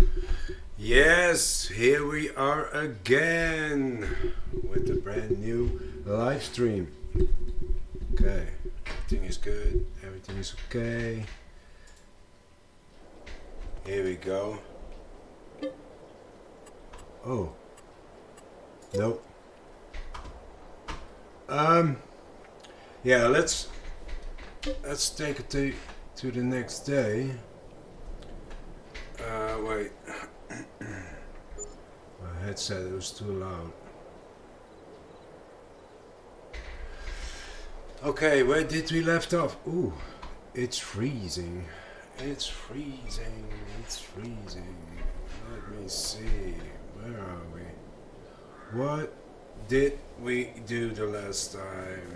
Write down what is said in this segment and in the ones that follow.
Yes, here we are again with the brand new live stream. Okay, everything is good, everything is okay. Here we go. Oh, nope. Yeah, let's take it to the next day. Wait. My headset was too loud. Okay, where did we left off? Ooh, it's freezing. It's freezing. It's freezing. Let me see. Where are we? What did we do the last time?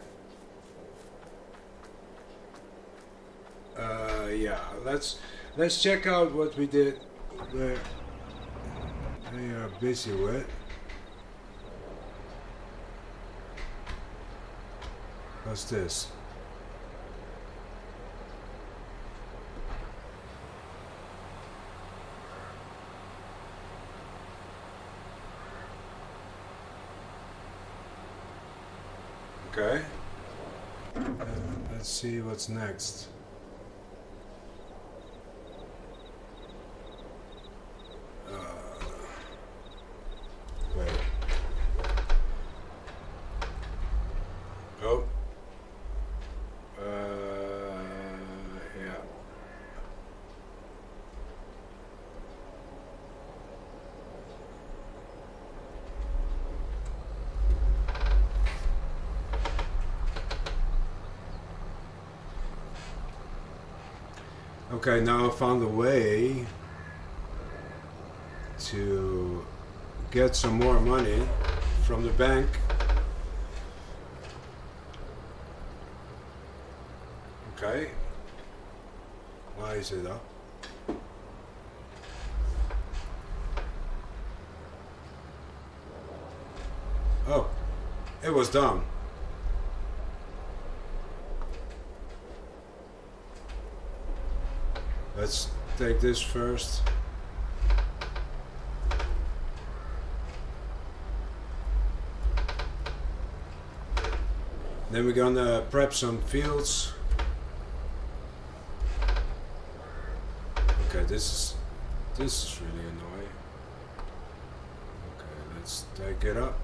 Yeah, let's check out what we did where they are busy with. What's this? Okay. Let's see what's next. Wait. Oh. Yeah. Okay, now I found a way to get some more money from the bank. Okay. Why is it up? Oh, it was done. Let's take this first. Then we're gonna prep some fields. Okay, this is really annoying. Okay, let's take it up.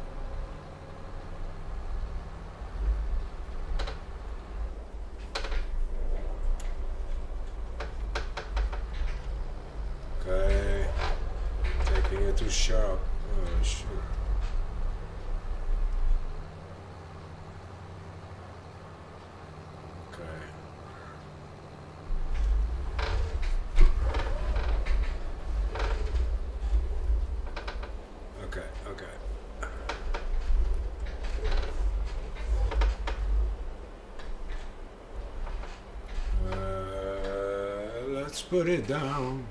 Okay, taking it too sharp. Oh shoot. Put it down.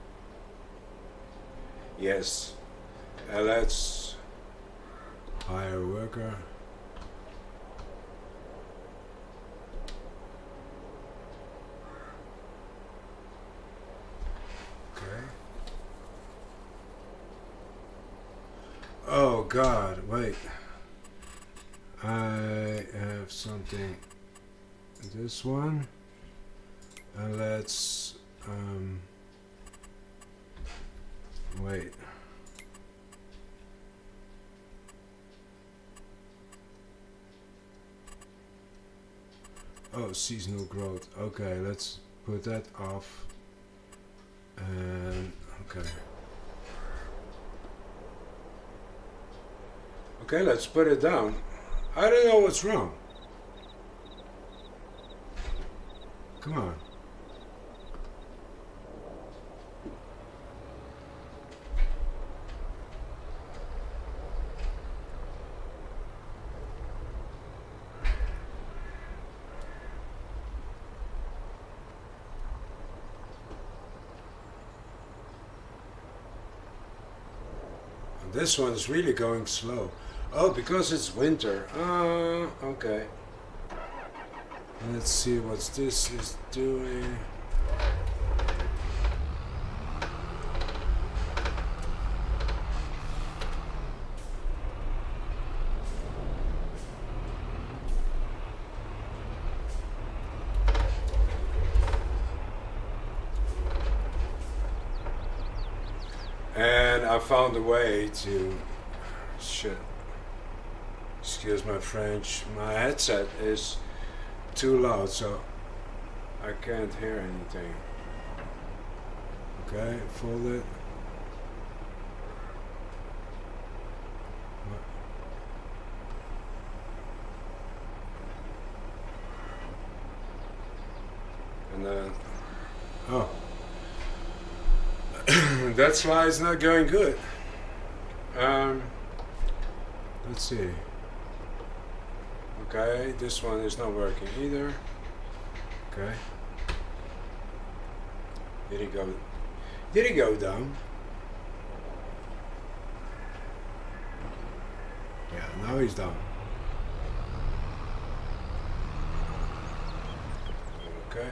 Yes. Let's hire a worker. Okay. Oh God, wait. I have something. This one. And let's wait. Oh, seasonal growth. Okay, let's put that off. And okay. Okay, let's put it down. I don't know what's wrong. Come on. This one's really going slow. Oh, because it's winter. Okay. Let's see what this is doing. I found a way to... Shit. Excuse my French. My headset is too loud, so I can't hear anything. Okay, fold it. And then... Oh. That's why it's not going good. Let's see. Okay, this one is not working either. Okay. Did he go? Did he go down? Yeah, now he's down. Okay.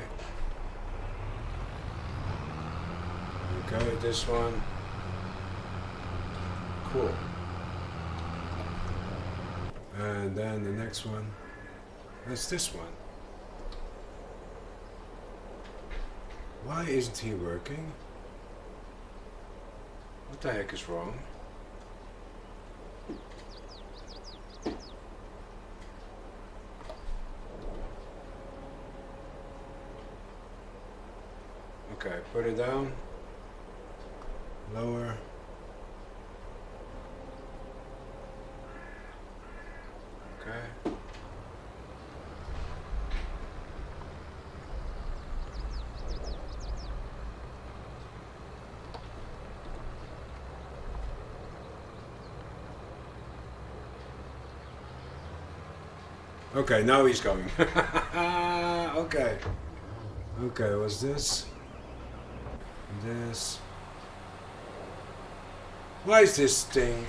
Okay, this one. Cool. And then the next one. That's this one. Why isn't he working? What the heck is wrong? Okay, put it down. Lower. Okay. Okay, now he's going. Okay. Okay, what's this? This. Why is this thing?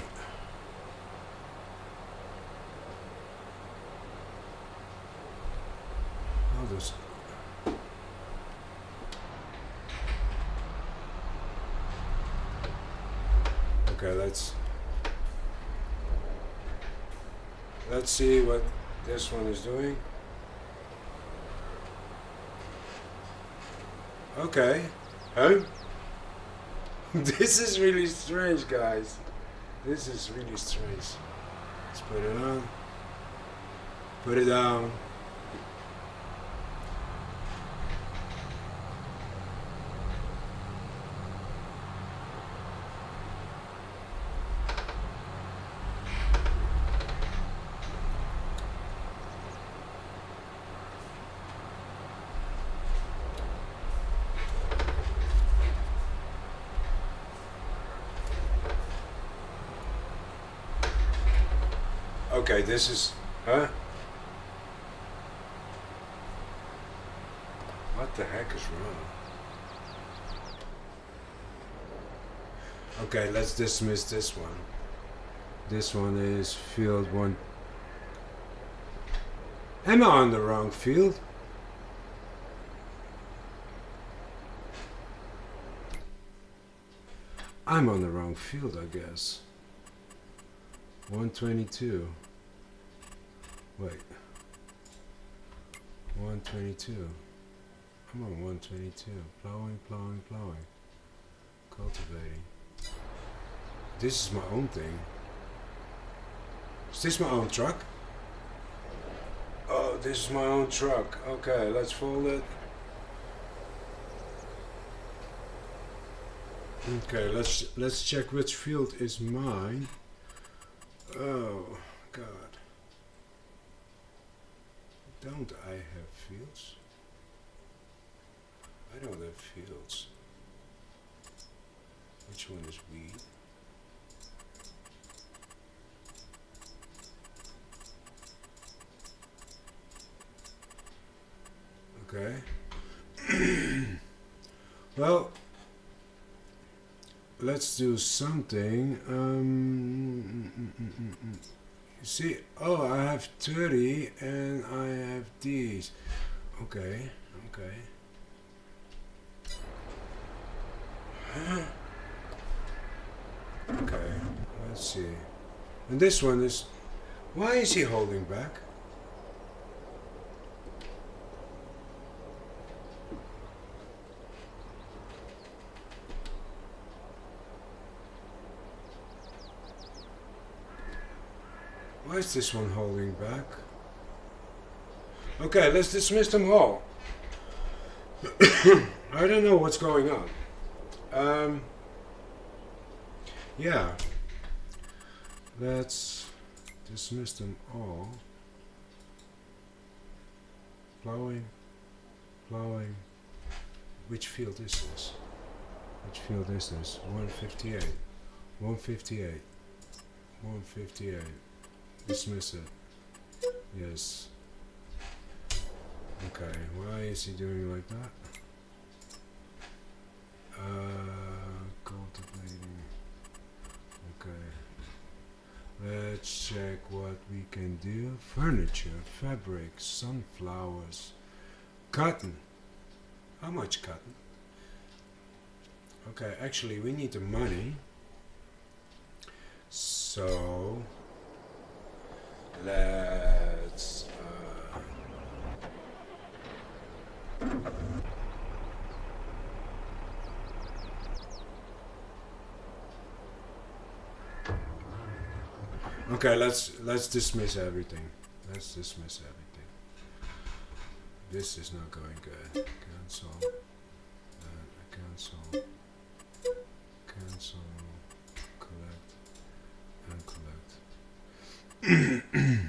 Oh, this. Okay, let's see what this one is doing. Okay. Huh? This is really strange, guys. This is really strange. Let's put it on. Put it down. Okay, this is... Huh? What the heck is wrong? Okay, let's dismiss this one. This one is field 1. Am I on the wrong field? I'm on the wrong field, I guess. 122. Wait. 122. I'm on 122. Plowing, plowing, plowing. Cultivating. This is my own thing. Is this my own truck? Oh, this is my own truck. Okay, let's fold it. Okay, let's check which field is mine. Oh God. Don't I have fields? I don't have fields. Which one is weed? Okay. Well, let's do something. You see, oh, I have 30 and I have these. Okay, okay. Okay, let's see. And this one is, why is he holding back? Why is this one holding back? Okay, let's dismiss them all. I don't know what's going on. Yeah. Let's dismiss them all. Plowing. Plowing. Which field is this? Which field is this? 158. 158. 158. Dismiss it. Yes. Okay, why is he doing like that? Cultivating. Okay. Let's check what we can do. Furniture, fabric, sunflowers, cotton. How much cotton? Okay, actually we need the money. So let's okay, let's dismiss everything. Let's dismiss everything. This is not going good. Cancel. Cancel. Cancel. Collect. And collect.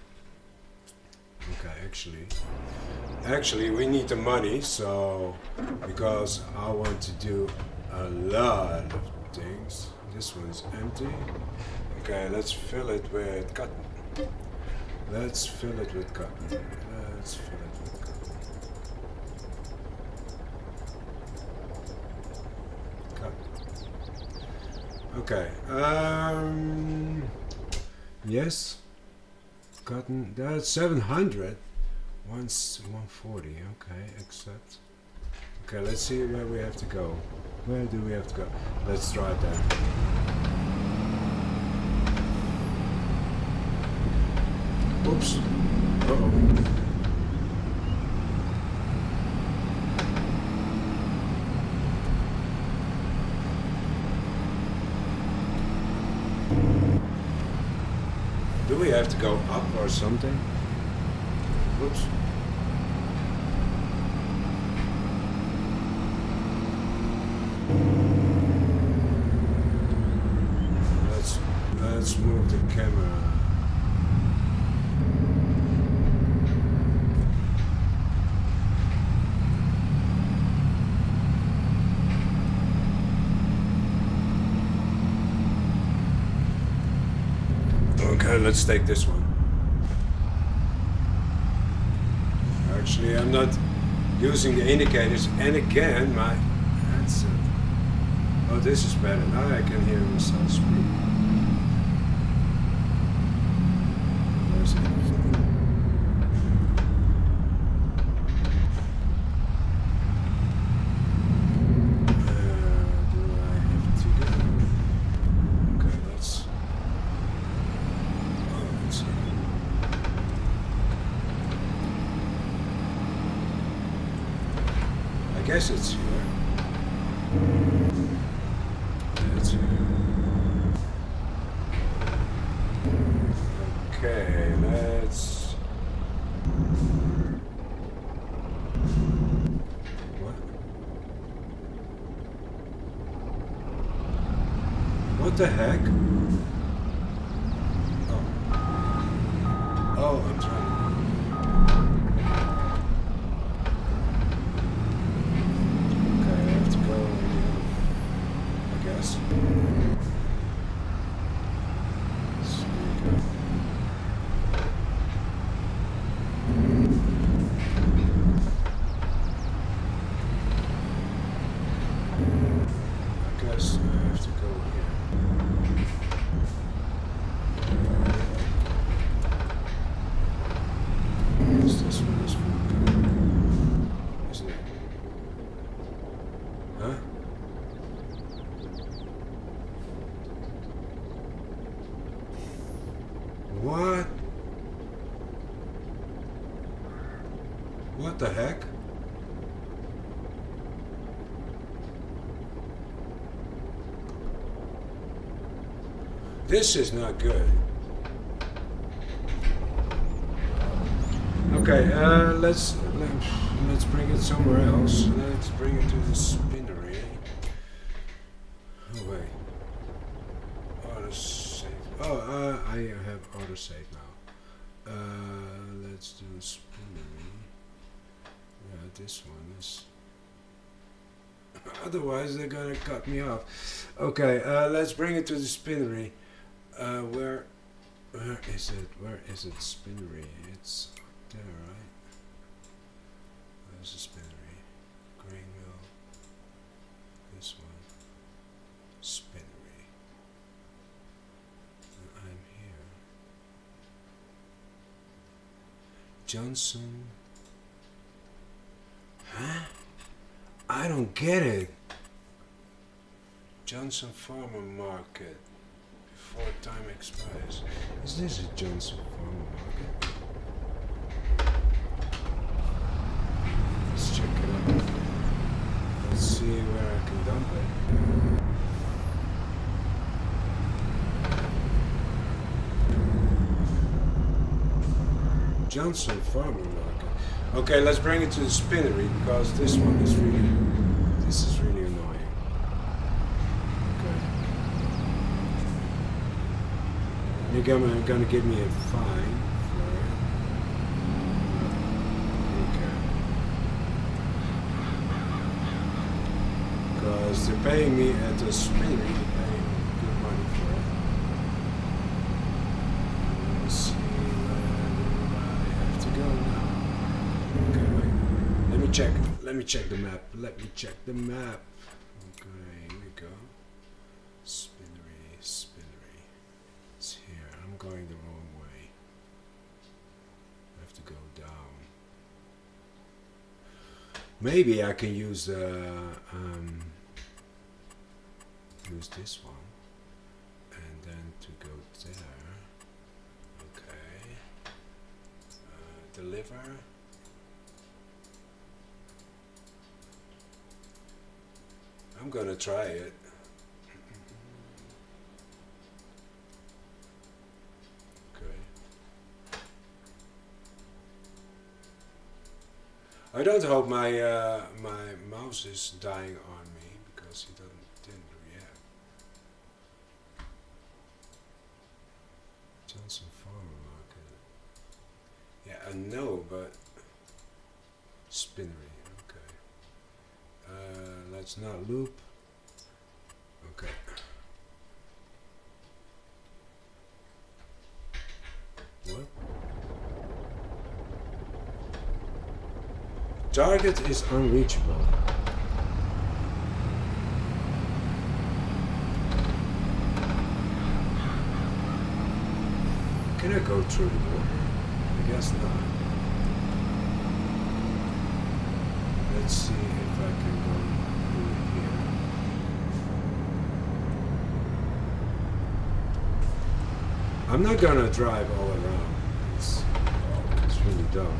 Okay, actually we need the money, so because I want to do a lot of things. This one's empty. Okay, let's fill it with cotton. Let's fill it with cotton. Let's fill it with cotton. Okay. Yes. Cotton. That's 700. 140. Okay. Accept. Okay. Let's see where we have to go. Where do we have to go? Let's try that. Oops. Uh-oh. Do we have to go up or something? Oops. Let's move the camera. Okay, let's take this one. Actually, I'm not using the indicators, and again, my headset. Oh, this is better. Now I can hear myself speak. Where's it? Do I have to go? Okay, let's. I guess it's here. It's here. Okay, let's. What? What the heck? Oh, I'm trying. What? What the heck? This is not good. Okay, let's bring it somewhere else. Let's bring it to the spinnery. Oh wait, autosave. Oh, I have autosave now. Let's do spinnery. Yeah, this one is. Otherwise, they're gonna cut me off. Okay, let's bring it to the spinnery. Where is it? Where is it? Spinnery. It's up there, right? There's a spinnery. Grain mill. This one. Spinnery. And I'm here. Johnson. Huh? I don't get it. Johnson Farmer Market. Before time expires. Is this a Johnson Farmer Market? Let's check it out. Let's see where I can dump it. Johnson Farmer Market. Okay, let's bring it to the spinnery because this one is really annoying. Okay. You're gonna give me a fine for it. Okay. Because they're paying me at the spinnery, they're paying good money for it. Let's see where I have to go now. Okay, wait. Let me check the map. Let me check the map. Okay, here we go. Spinnery, spinnery. It's here. I'm going the wrong way. I have to go down. Maybe I can use this one, and then to go there. Okay. Deliver. I'm gonna try it. Okay. I don't hope my my mouse is dying on me because he didn't react. Johnson Farmer Market. Yeah, I know, but spinnery. Let's not loop. Okay. What? Target is unreachable. Can I go through the water? I guess not. Let's see if I can go through here. I'm not gonna drive all around. It's really dumb.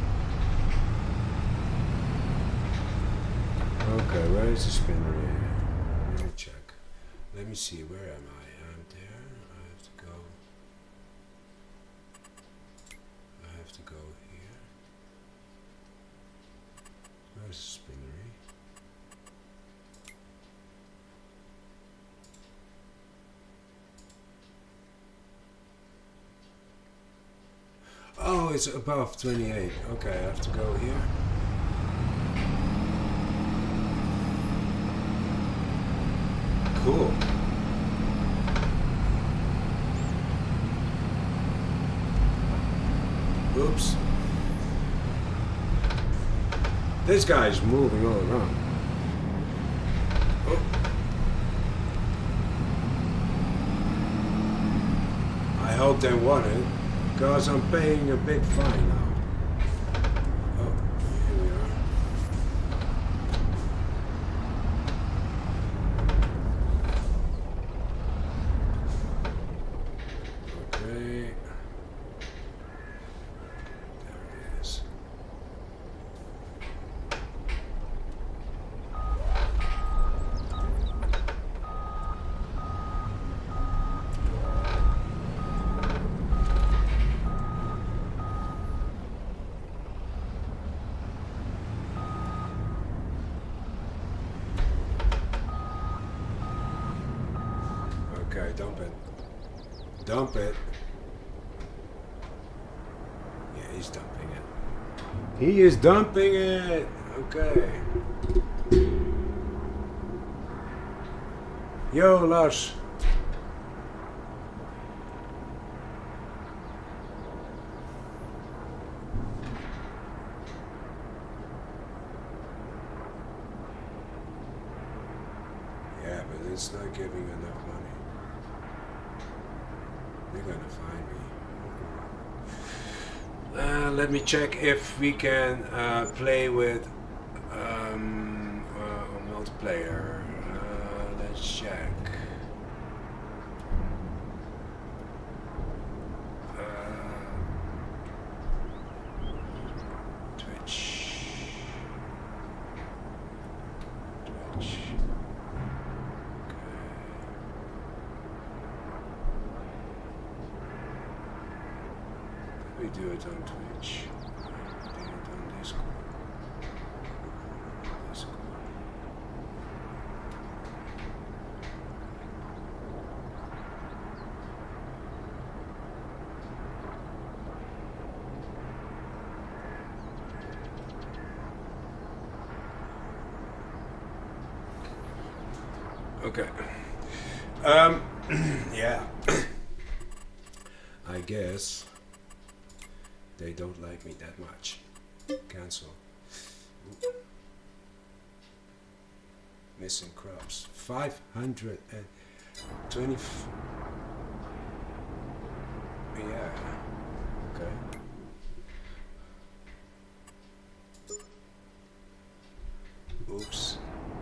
Okay, where is the spinnery? Let me check. Let me see, where am I? I'm there. I have to go. I have to go here. Where's the spinnery? Oh, it's above 28. Okay, I have to go here. Cool. Oops. This guy's moving all around. Oh. I hope they want it, because I'm paying a big fine now. Oh, here we are. Okay. There it is. Okay, dump it. Dump it. Yeah, he's dumping it. He is dumping it! Okay. Yo, Lars. Yeah, but it's not giving enough money. They're gonna find me. Let me check if we can play with a multiplayer. Let's check. Do it on Twitch. Do it on Discord. Okay. Yeah. I guess they don't like me that much. Cancel. Missing crops. 520. Yeah. Okay. Oops.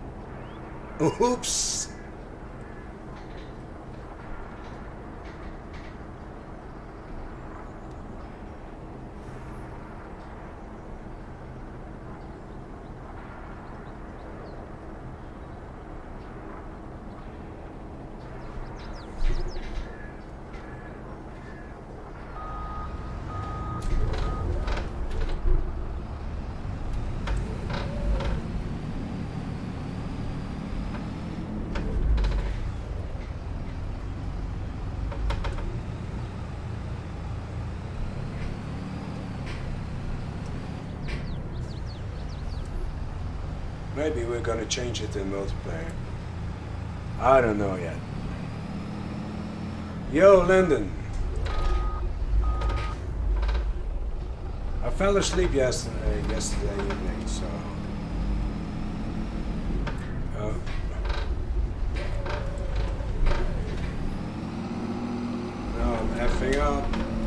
Oops. Maybe we're gonna change it in multiplayer. I don't know yet. Yo, Lyndon. I fell asleep yesterday evening, so. Now I'm effing up.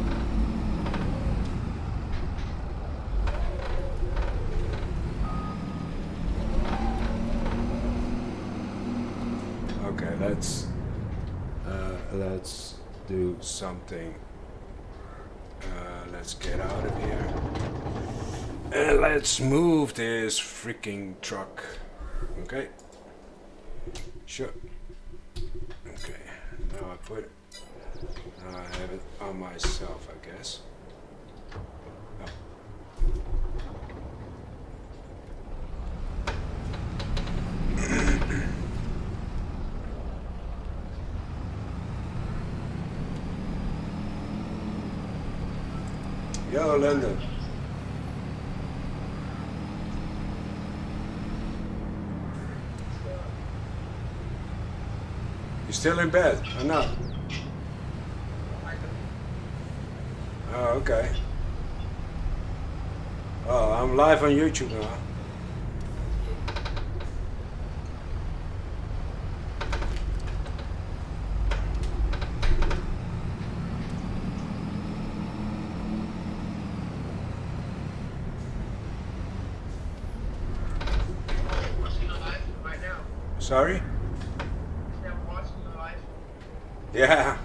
Okay, let's do something. Let's get out of here. And let's move this freaking truck. Okay. Sure. Okay. Now I put it. Now I have it on myself, I guess. Oh. Yo, Lyndon. You still in bed or not? Oh, okay. Oh, I'm live on YouTube now. Sorry? Yeah.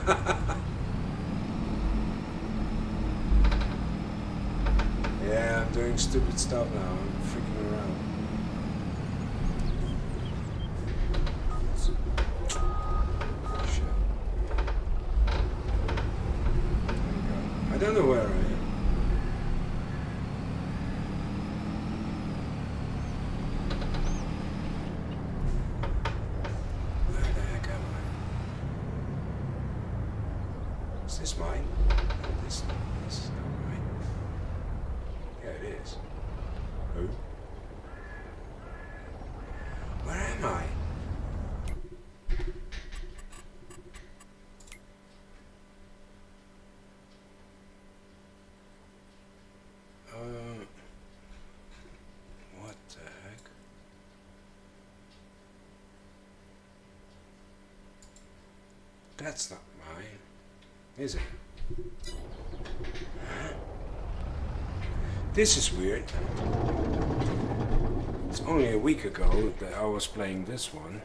Yeah, I'm doing stupid stuff now. I'm freaking around. Shit. I don't know where I am. Where the heck am I? That's not mine, is it? Huh? This is weird. It's only a week ago that I was playing this one.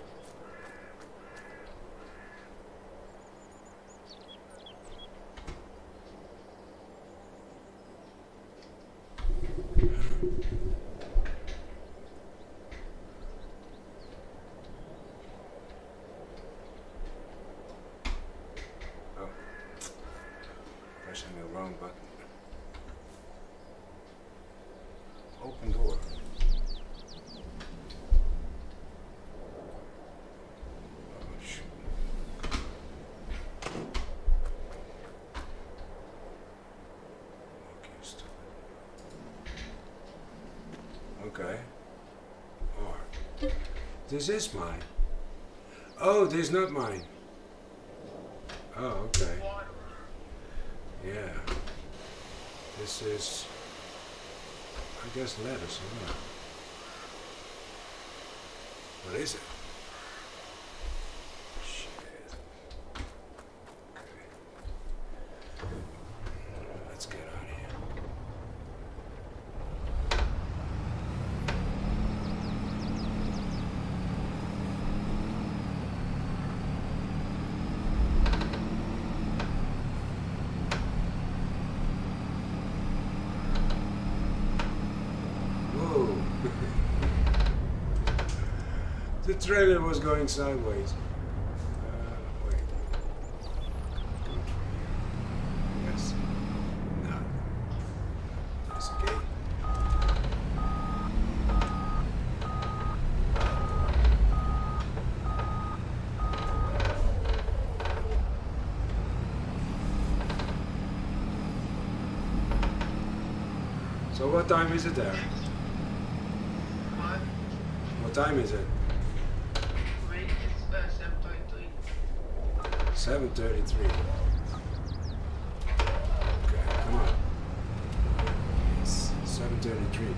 Oh, pressing the wrong button. Open door. Okay. R. This is mine. Oh, this is not mine. Oh, okay. Yeah. This is, I guess, lettuce. Yeah. What is it? Shit. Okay. Let's get out of here. The trailer was going sideways. Wait. Yes. No. There's a gate. So what time is it there? What time is it? 7:33. Okay, come on. It's 7:33.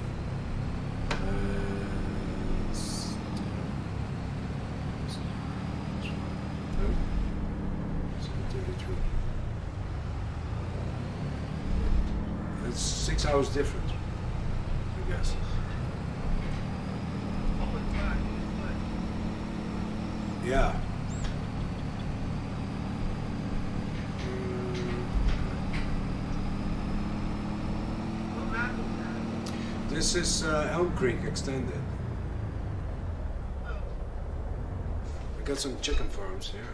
7:33. It's 6 hours different, I guess. Yeah. This is Elmcreek Extended. I got some chicken farms here.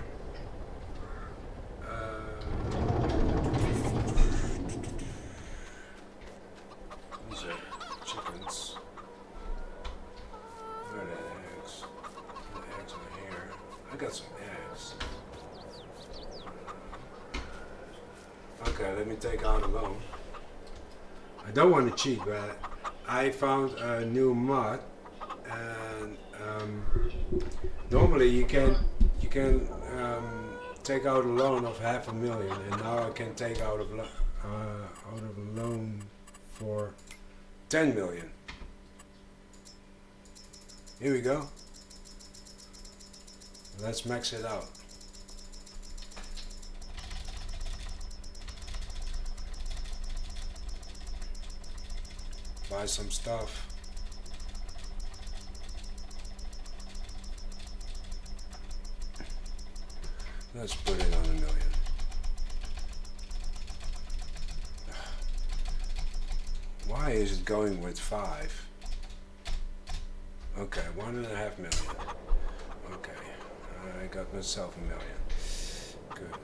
These are chickens. Where are the eggs? The eggs are here. I got some eggs. Okay, let me take out a loan. I don't want to cheat, but I found a new mod, and normally you can take out a loan of $500,000, and now I can take out of a loan for 10 million. Here we go. Let's max it out. Buy some stuff. Let's put it on 1 million. Why is it going with 5? Okay, 1.5 million. Okay, I got myself 1 million. Good.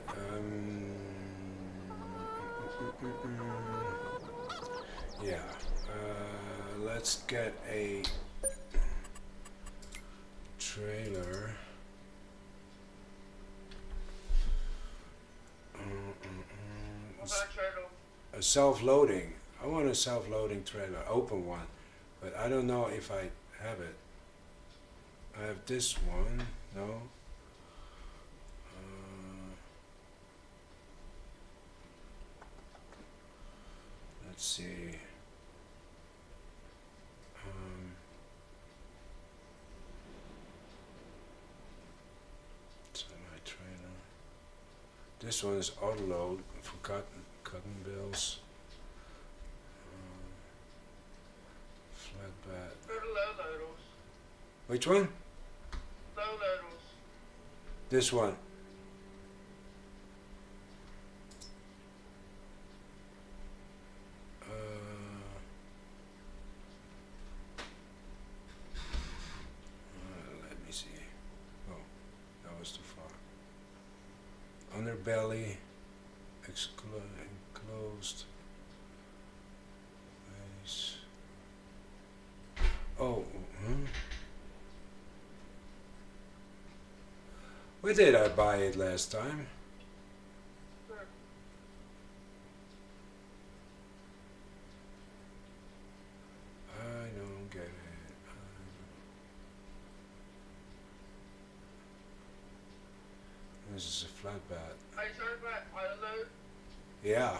Yeah. Let's get a trailer. A self-loading. I want a self-loading trailer, open one, but I don't know if I have it. I have this one. No. Let's see. So my trailer. This one is auto load for cotton bills. Flatbed. Which one? This one. Let me see. Oh, that was too far. Underbelly, enclosed. Nice. Oh, where did I buy it last time? I don't get it. This is a flatbed. Are you talking about auto load? Yeah.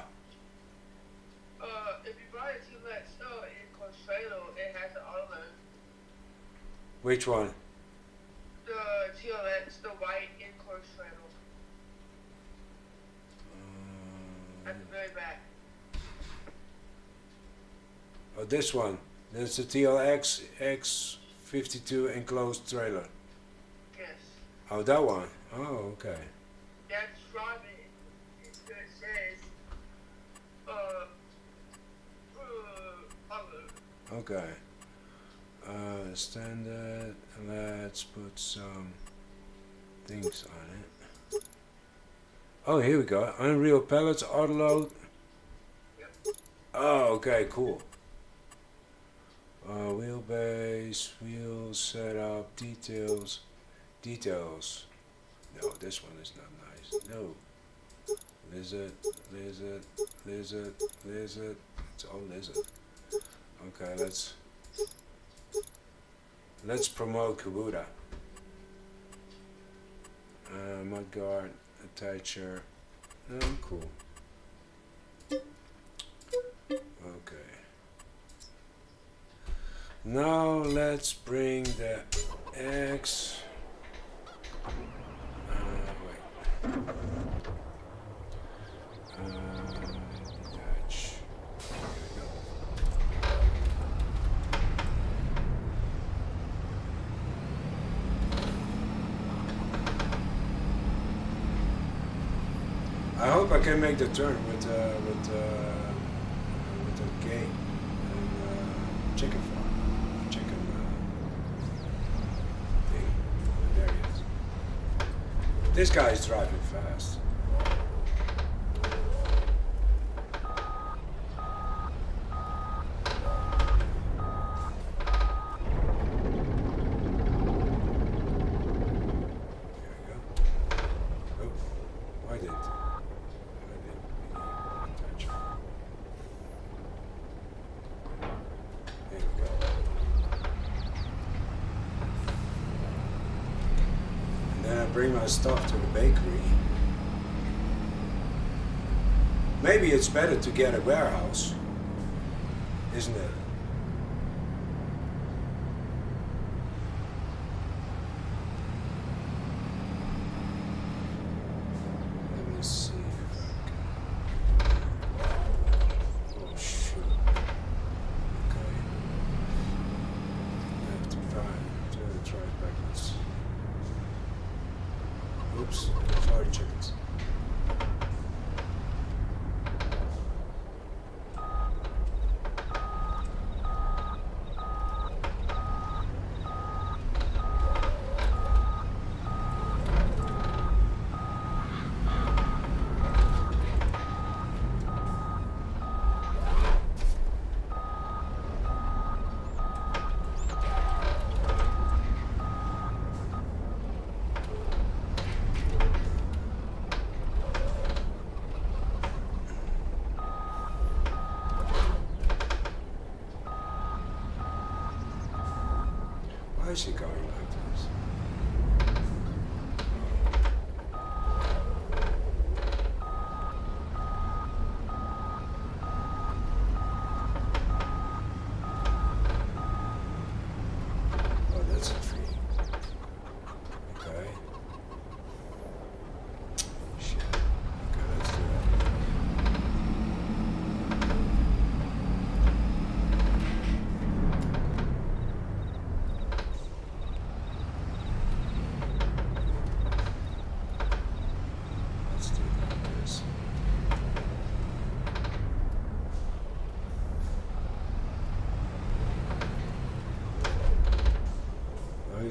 If you buy a T-Lex in Carlito, it has an auto load. Which one? The TLX, the white in Carlito. At the very back. Oh, this one. That's the TLX FS22 enclosed trailer. Yes. Oh, that one. Oh, okay. That's from it. It says, okay. Standard. Let's put some things on it. Oh, here we go. Unreal pallets, auto load. Yep. Oh, okay, cool. Wheelbase, wheel setup, details. No, this one is not nice. No. Lizard. It's all lizard. Okay, let's promote Kubota. Mudguard, attacher. Cool. Okay. Now let's bring the X. Wait. Detach. I hope I can make the turn with the gate and chicken farm, chicken thing. There he is. This guy is driving fast. Bring my stuff to the bakery. Maybe it's better to get a warehouse, isn't it? Let me see if I can. Oh shoot. Okay. I have to try it backwards. Oops, sorry chickens. Why is he going like this? Oh, that's a tree. Okay. Shit. Okay.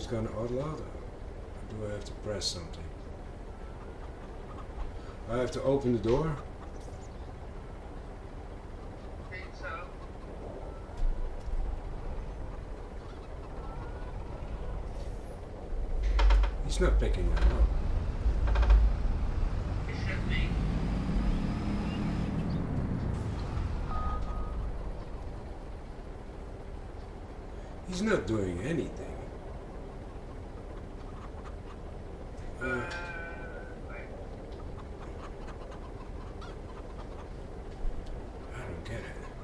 gonna unload? Or do I have to press something? I have to open the door? I think so. He's not picking that up. It should be. He's not doing anything. Like, I don't get it.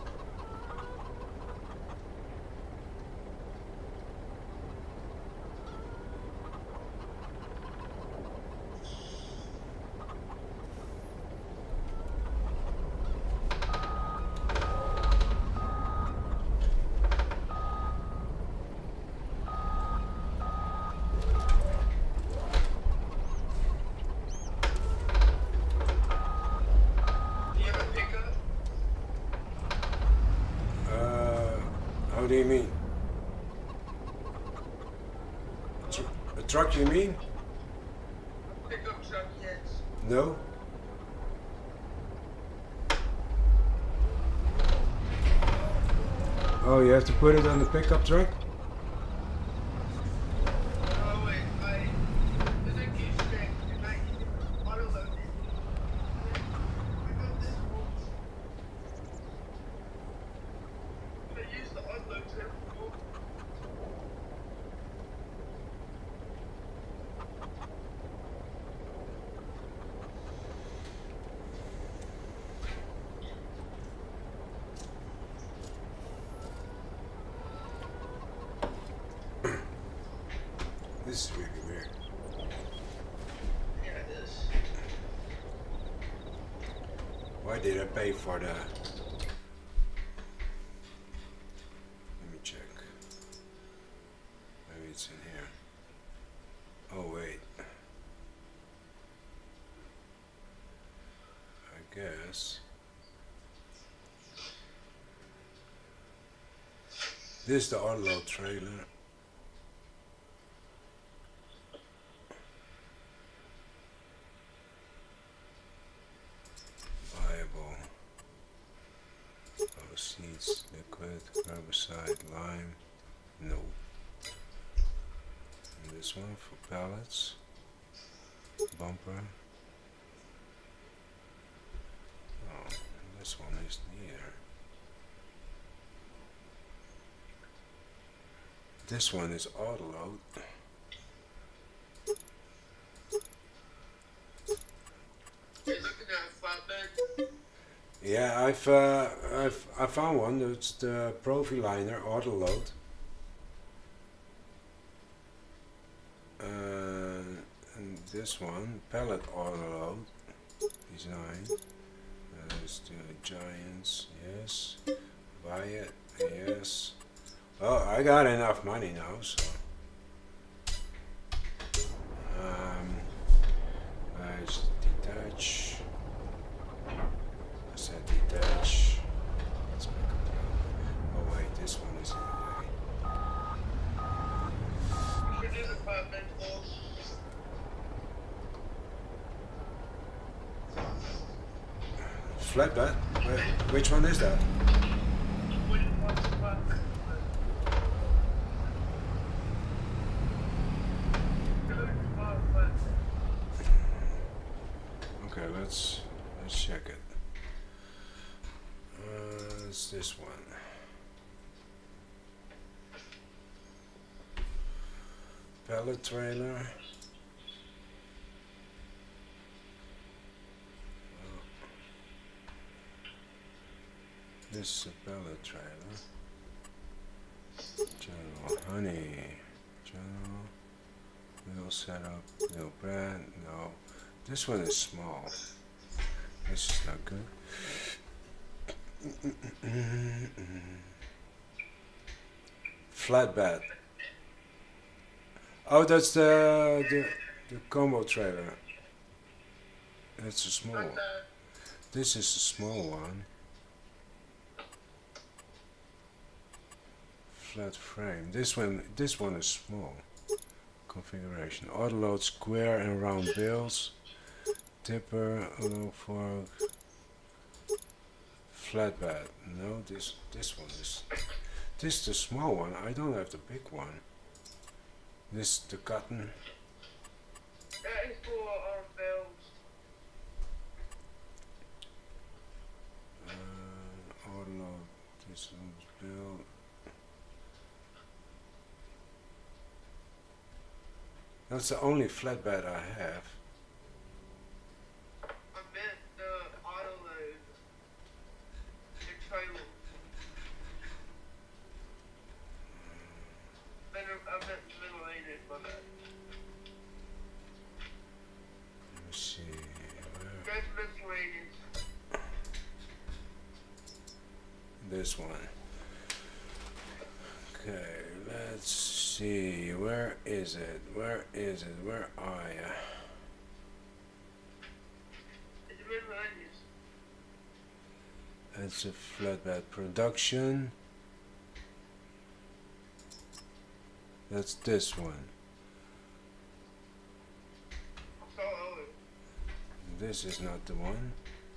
do you have a pickup? How do you mean? A truck, you mean? A pickup truck, yes. No? Oh, you have to put it on the pickup truck? Oh wait, there's a goose egg and I auto load it. I got this one. I use the unload terminal. This is really weird. Yeah, it is. Why did I pay for that? Let me check. Maybe it's in here. Oh wait. I guess. This is the unload trailer. Viable. Oh, seeds, liquid, herbicide, lime. No. And this one for pallets. Bumper. Oh, this one is neither. This one is auto load. You're looking at a flatbed? Yeah, I found one. It's the Profiliner auto load. And this one, pallet auto load design. There's the Giants, yes. Buy it, yes. Oh, I got enough money now, so. Let's detach. I said detach. Let's make a plan. Oh wait, this one is in the way. You should do the flatbed full. Flatbed? Which one is that? Wouldn't want to flatbed. Okay, let's check it. It's this one. Pallet trailer. This is a pallet trailer. General honey. General. Little setup. Little brand. No. This one is small. This is not good. Flatbed. Oh, that's the combo trailer. That's a small one. This is a small one. Flat frame. This one is small. configuration. Autoload square and round bills. Tipper, fork, flatbed. No, this one is. This is the small one. I don't have the big one. This the cotton. That is for bills. Autoload. This one's bill. That's the only flatbed I have. I meant the auto load. The trailer. I meant ventilated, my bad. Let me see. That's ventilated. This one. Okay, let's see. Where is it? Where is it? Where are ya? It's ventilated. That's a flatbed production. That's this one. This is not the one.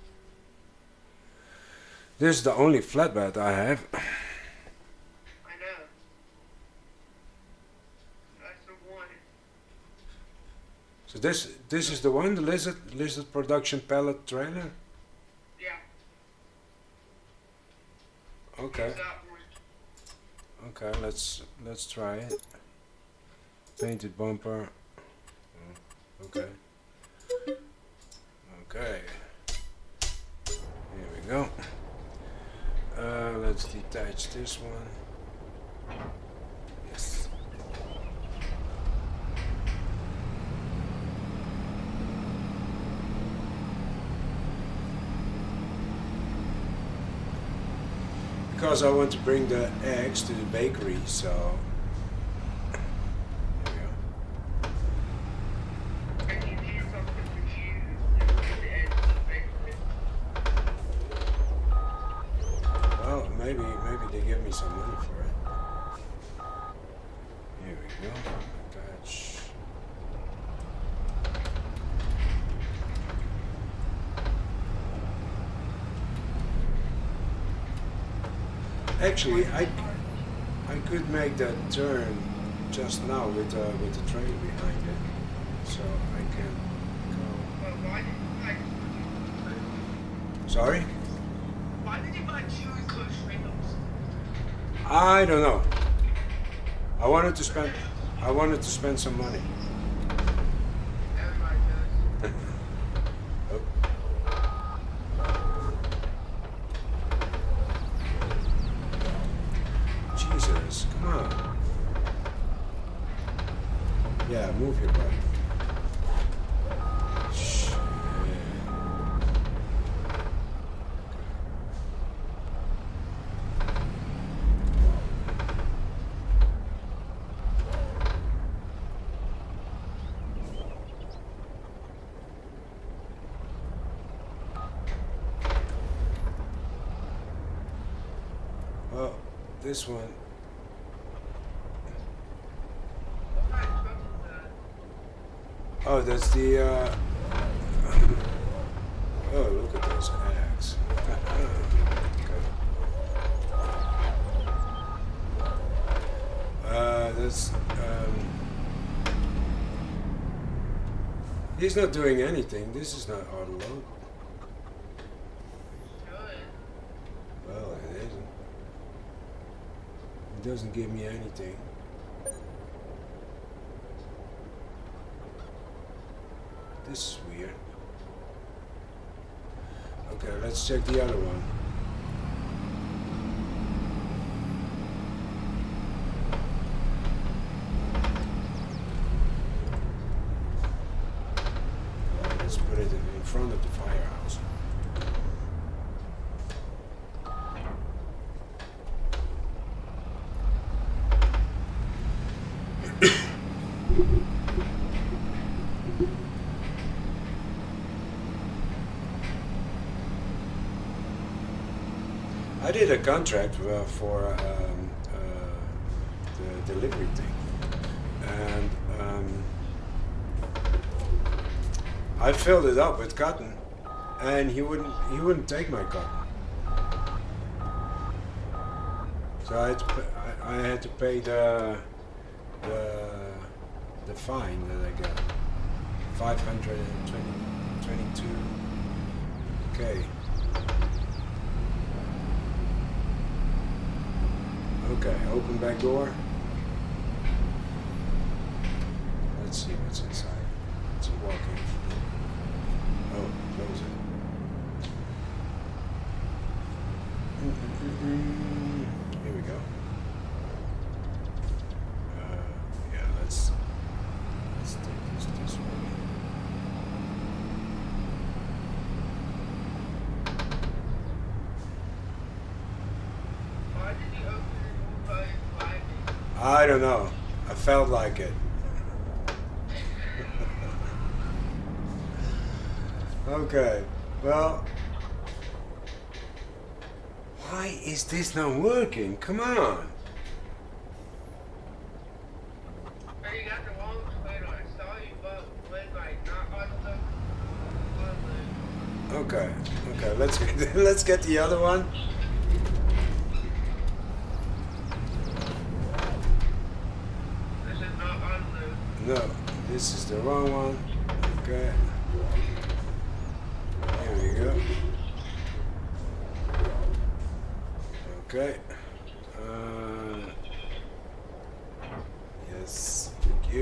This is the only flatbed I have. I know. That's the one. So this is the one, the lizard production pallet trailer. Yeah. Okay. That one. Okay, let's try it. Painted bumper. Okay. Okay. Here we go. Let's detach this one. Yes. Because I want to bring the eggs to the bakery, so there we go. And you need something to choose to bring the eggs to the bakery. Well, maybe they give me some money for it. Here we go. Attach. Actually, I could make that turn just now with the train behind it, so I can go. But why did you buy? Sorry? Why did you buy two close windows? I don't know. I wanted to spend some money. Everybody does. Oh. Jesus, come on. Yeah, move your butt. Shit. Well, this one. What kind of truck is that? Oh, that's the. Oh, look at those eggs. Okay. That's. He's not doing anything. This is not auto load. Good. Well, it isn't. It doesn't give me anything. This is weird. Okay, let's check the other one. Let's put it in front of the firehouse. I did a contract for the delivery thing, and I filled it up with cotton, and he wouldn't take my cotton. So I had to pay the fine that I got. 522. Okay. Okay, open back door. Let's see what's inside. Let's walk in. Oh, close it. Here we go. Yeah, let's take this way. Why did you open it by climbing? I don't know. I felt like it. Okay, well, why is this not working? Come on. Oh, you got the wrong split on. I saw you, but when like not on the. Okay, let's get the other one. This is not on the. No, this is the wrong one. Okay. Here we go. Okay. Yes, thank you.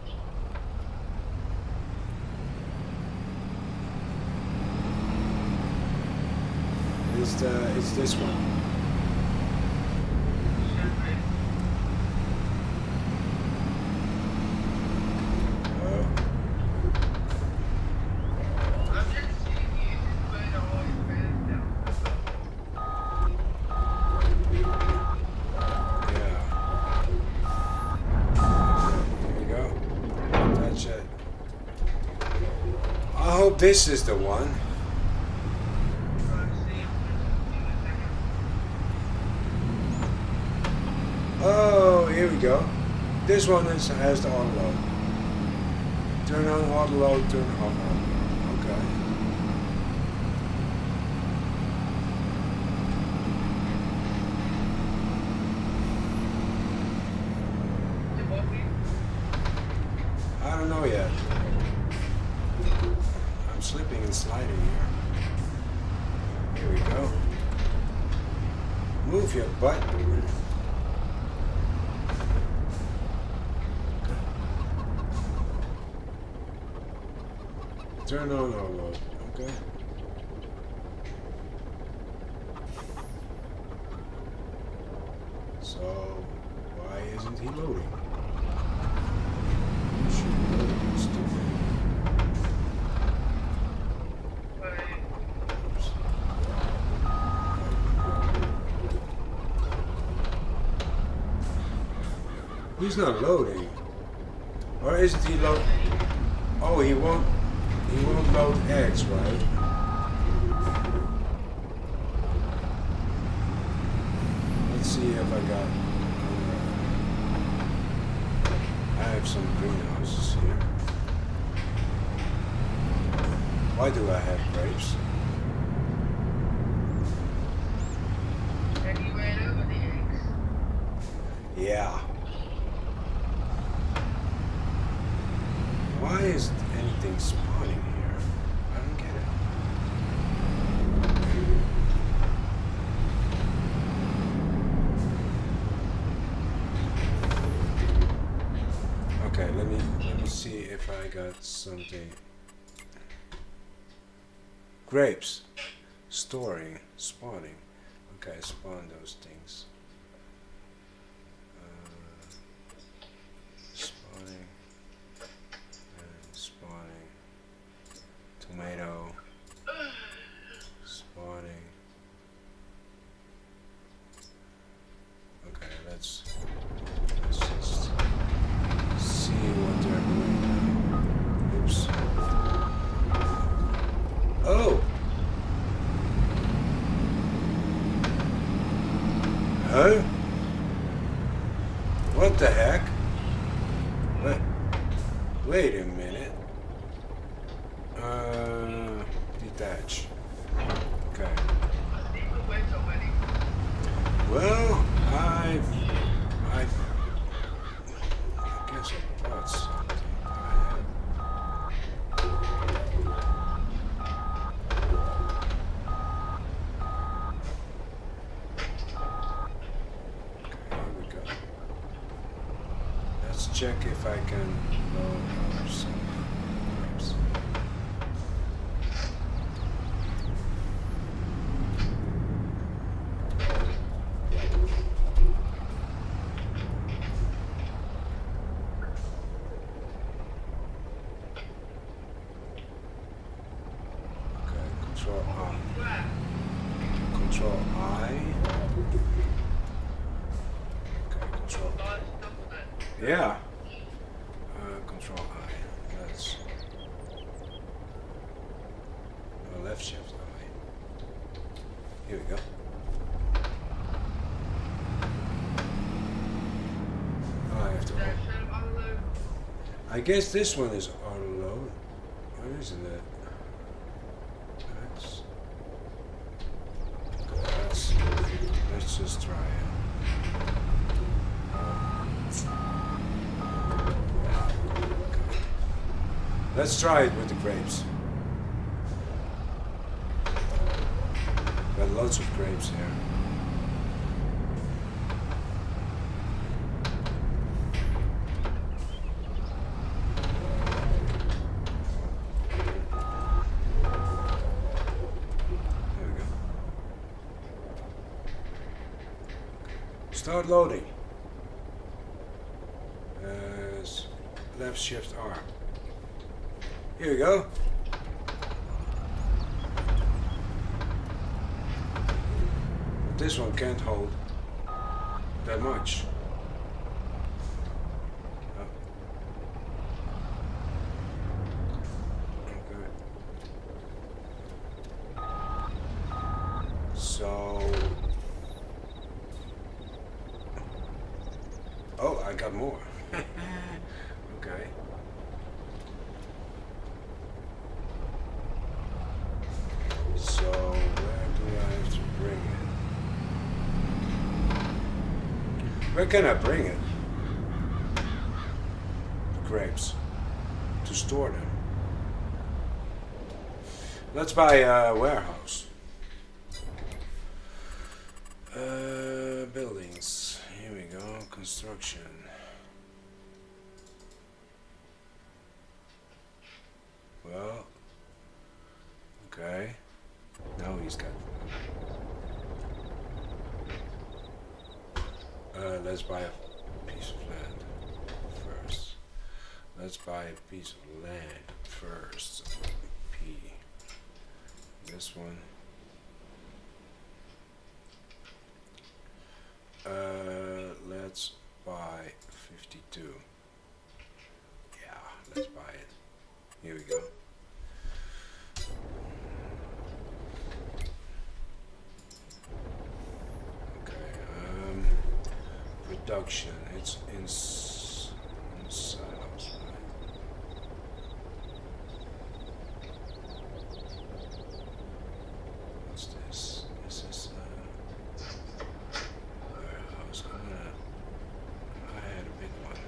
It's this one. This is the one. Oh, here we go. This one has the auto load. Turn on auto load, turn off auto load. Okay. I don't know yet. Slipping and sliding here. Here we go. Move your butt. Turn on auto load. Okay. So why isn't he loading? You should load, stupid. He's not loading. Or isn't he load? Oh, he won't load eggs, right? Let's see if I got. I have some greenhouses here. Why do I have grapes? And you ran over the eggs. Yeah. Why is anything spawning here? I don't get it. Okay, let me see if I got something. Grapes. Storing. Spawning. Okay, spawn those things. Spawning. Spawning. Tomato. Spawning. Okay, let's just see what they're doing now. Oops. Oh! Huh? What the heck? What? Wait a minute. Detach. Okay. Well, I guess I bought something. Here we go. Let's check if I can load up some grapes. Control I. Okay, control. Yeah. Control I. Let's. Left shift I. Here we go. Oh, I have to. I guess this one is auto load. Where isn't it? Let's just try it. Let's try it with the grapes. Got lots of grapes here. Start loading. Left shift R. Here we go. This one can't hold that much. Oh. Okay. So. Oh, I got more. Okay. So, where do I have to bring it? Where can I bring it? The grapes. To store them. Let's buy a warehouse. Buildings. Here we go. Construction. Well, okay. Now he's got. Let's buy a piece of land first. Let's buy a piece of land first. P. This one. Let's buy 52. Yeah, let's buy it. Here we go. Okay, production. It's in silos, right? What's this? This is warehouse. I had a big one.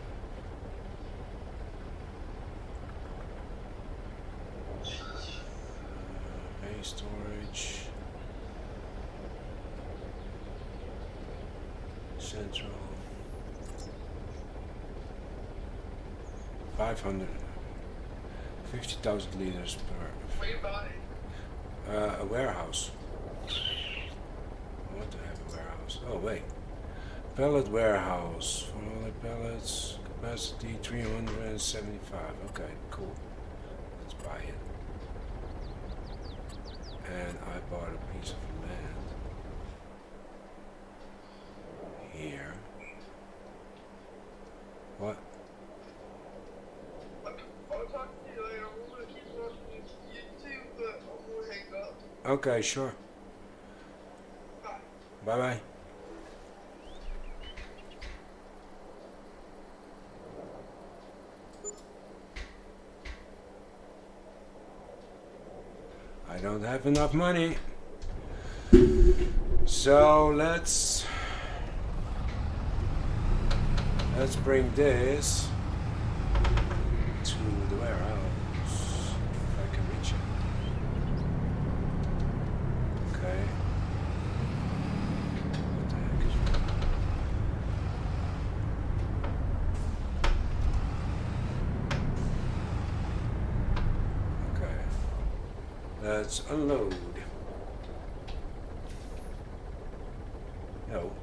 Storage, central, 50,000 liters per. Where you bought it? A warehouse. I want to have a warehouse. Oh wait, pellet warehouse for all the pellets. Capacity 375. Okay, cool. Let's buy it. And I bought a piece of land here. What? I'll talk to you later. I'm gonna keep watching YouTube, but I'm gonna hang up. Okay, sure. Bye. Bye-bye. I don't have enough money. So let's bring this to the warehouse if I can reach it. Okay. What the heck is that? Okay. Let's unload. No.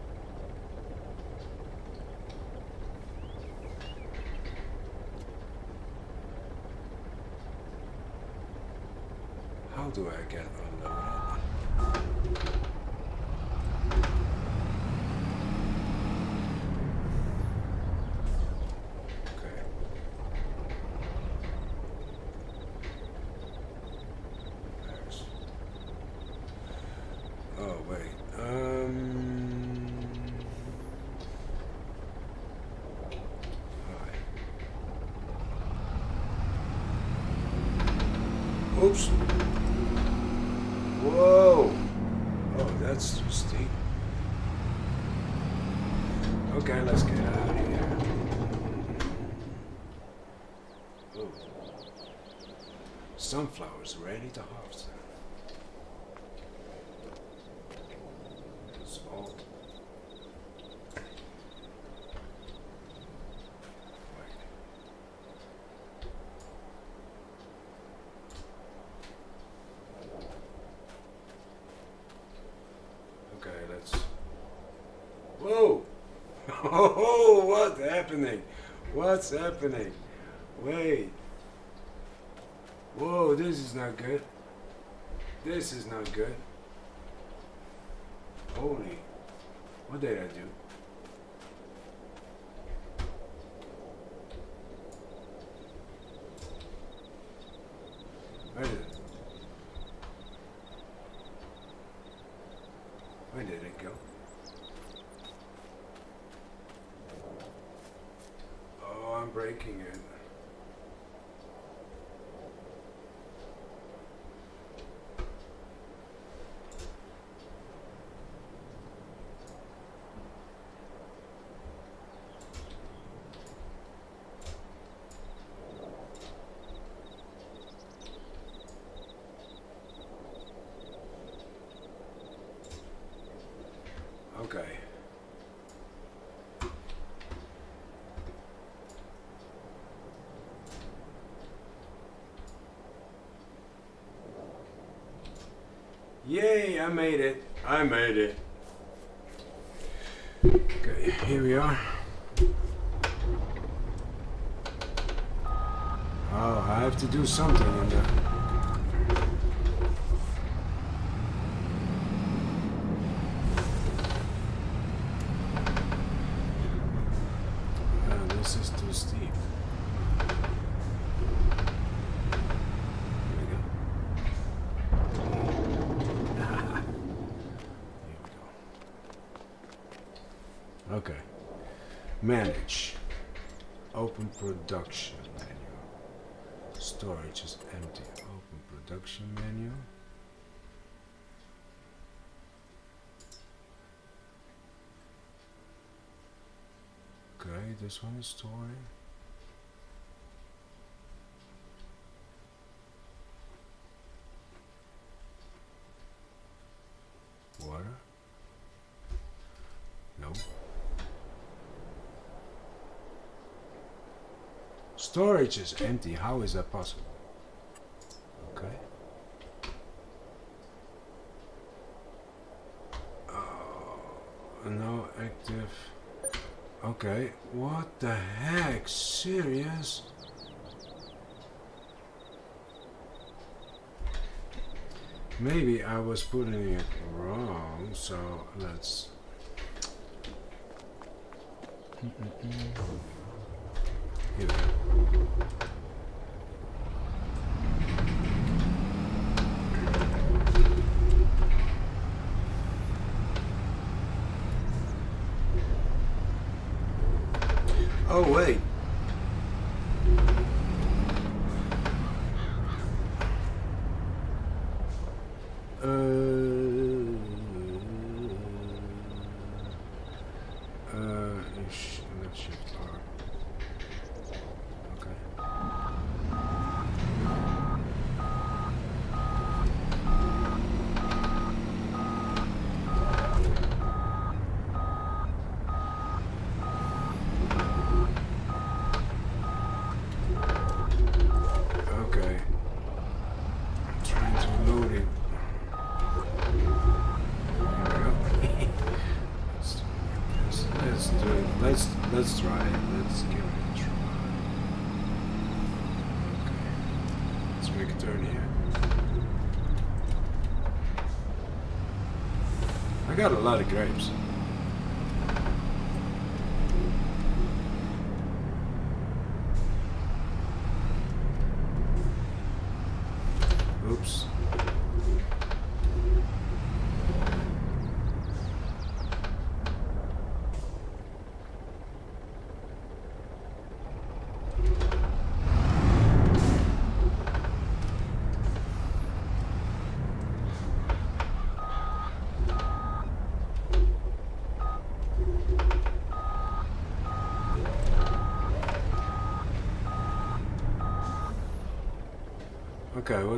How do I get unloaded? Okay. There's. Oh wait. Hi. Oops. Whoa! Oh, that's too steep. Okay, let's get out of here. Oh. Sunflowers ready to harvest. It's all. Okay, let's. Whoa! Oh, what's happening? What's happening? Wait. Whoa, this is not good. This is not good. Holy. What did I do? Where did it? Where did it go? Oh, I'm breaking it. Okay. Yay, I made it. I made it. Okay, here we are. Oh, I have to do something in there. This is too steep. Here we go. Here we go. Okay. Manage. Open production menu. Storage is empty. Open production menu. Okay, this one is storing. Water? No. Storage is empty. How is that possible? Okay. No active. Okay, what the heck? Serious? Maybe I was putting it wrong, so let's... Here we go. Oh, wait. Let's shift R. Okay. Okay. I'm trying to load it. Let's try it. Let's give it a try. Okay. Let's make a turn here. I got a lot of grapes. Oops. Okay, how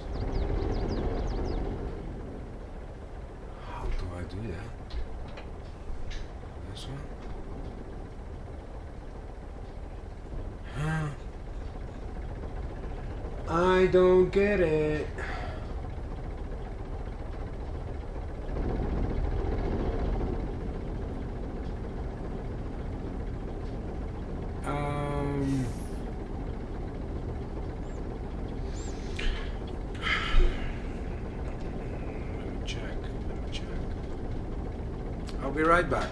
do I do that? This one? Huh? I don't get it. I'll be right back.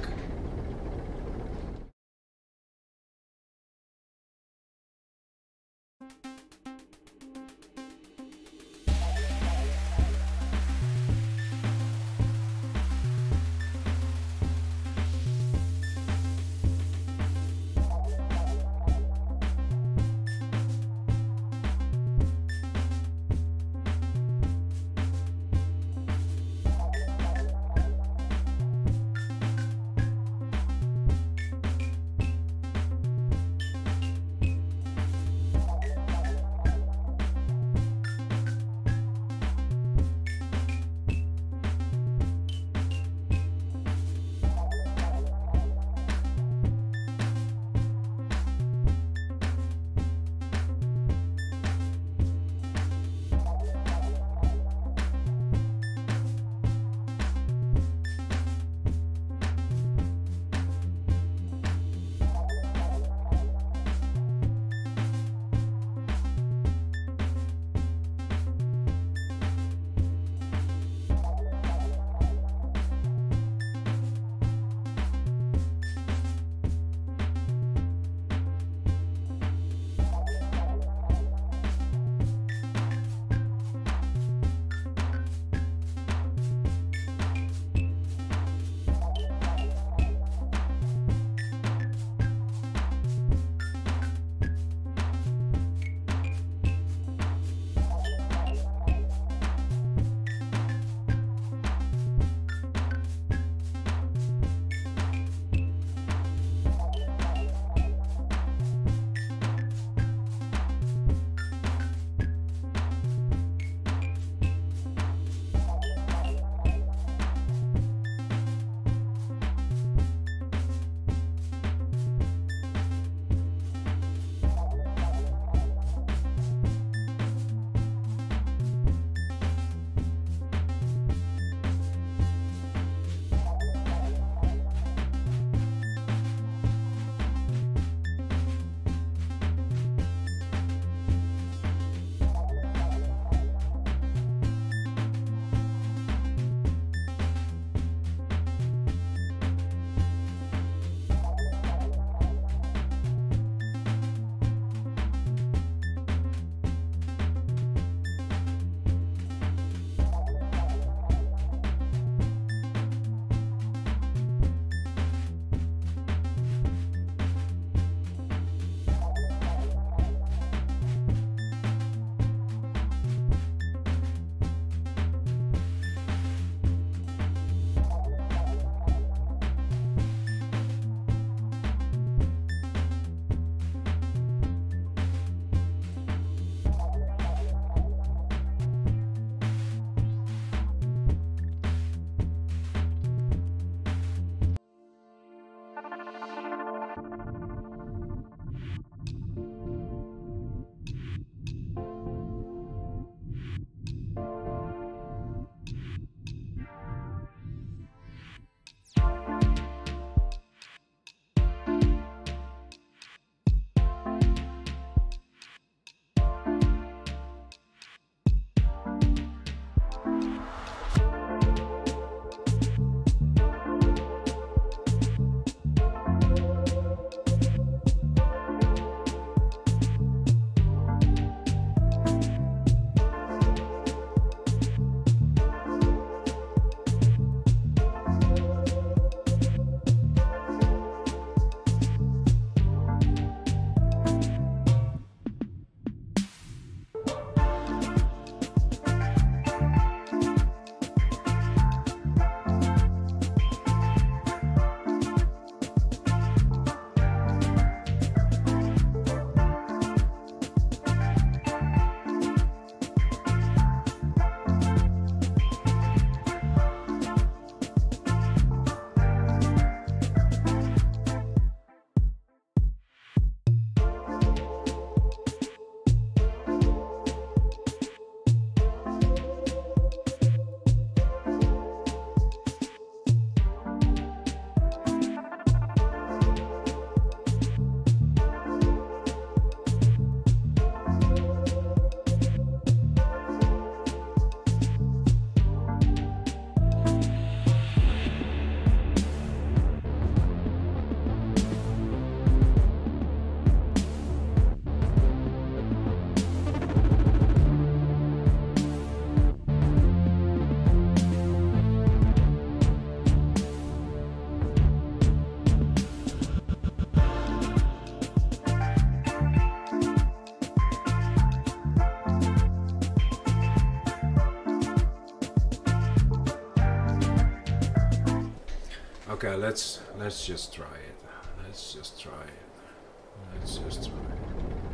Okay, let's just try it. Let's just try it. Let's just try it.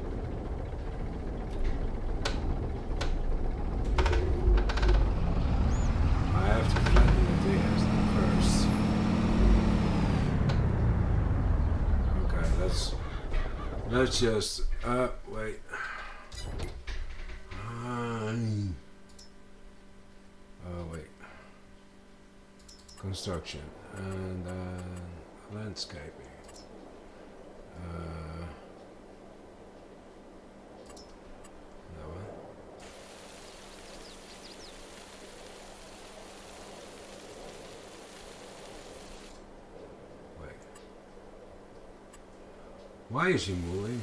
I have to flatten the ears first. Okay, let's just wait. Oh wait. Construction and landscaping. That one. Wait. Why is he moving?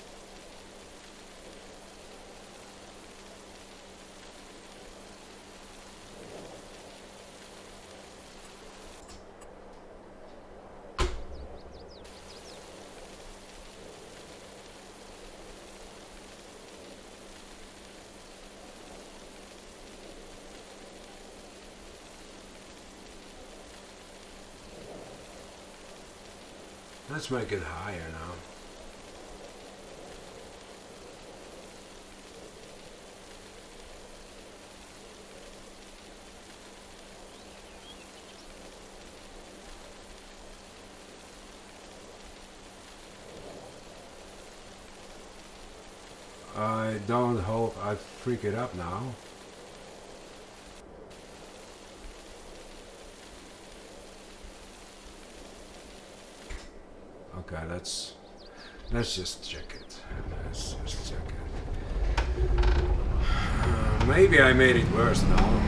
Let's make it higher now. I don't hope I freak it up now. Okay, let's just check it. Let's just check it. Maybe I made it worse now.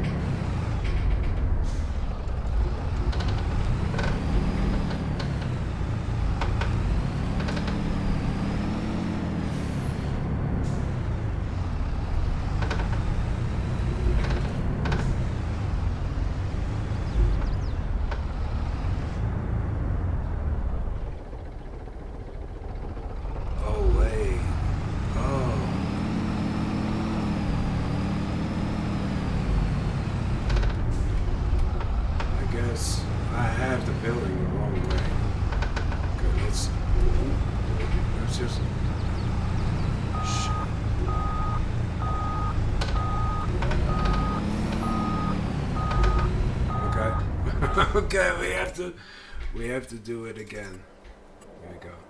Okay, we have to do it again. Here we go.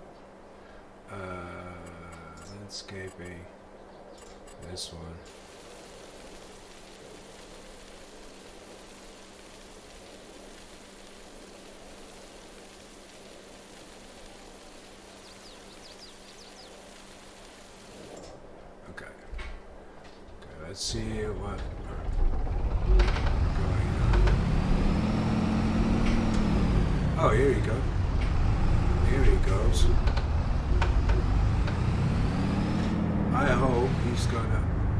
Landscaping. This one. Okay. Okay, let's see what going on. Oh, here you go. Here he goes. I hope he's gonna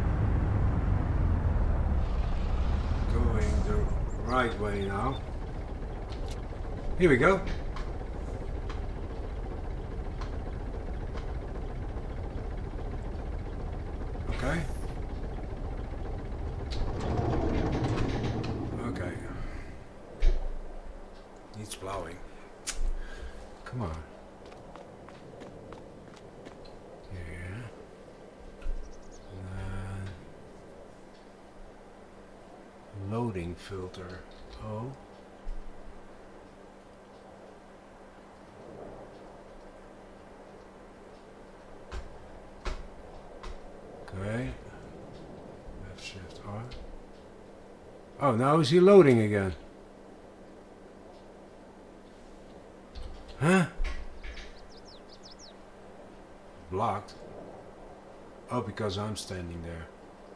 going the right way now. Here we go. Okay. Okay. Needs plowing. Come on. Yeah. Loading filter. Oh. Okay. Left shift R. Oh, now is he loading again? Huh? Blocked. Oh, because I'm standing there.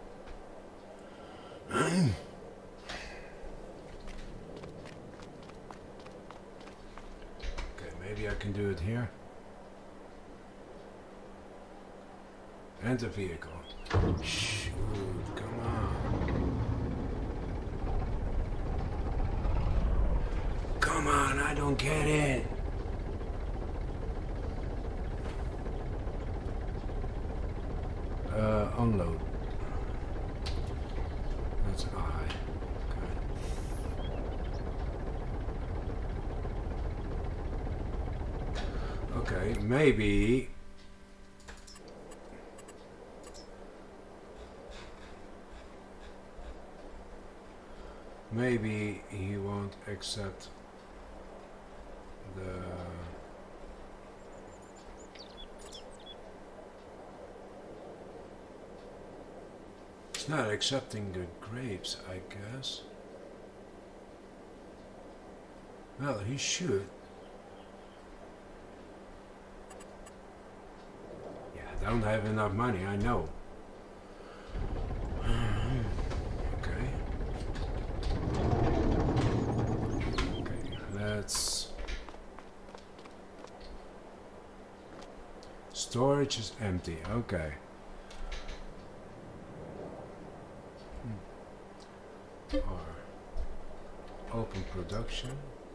Okay, maybe I can do it here. Enter vehicle. Shoot, come on. Come on, I don't get it. Unload. That's I. Okay. Okay, maybe. Maybe he won't accept the. It's not accepting the grapes, I guess. Well, he should. Yeah, I don't have enough money, I know. Okay. Okay, let's... Storage is empty, okay. Or open production.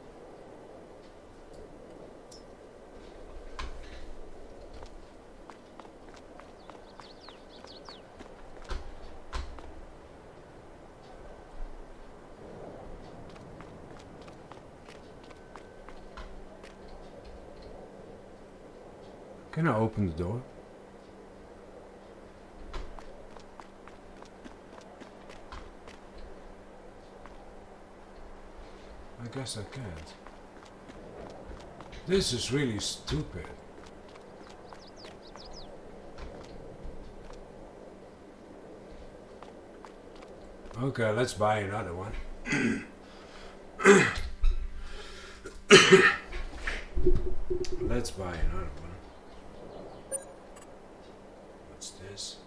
Can I open the door? I guess I can't. This is really stupid. Okay, let's buy another one. Let's buy another one. What's this?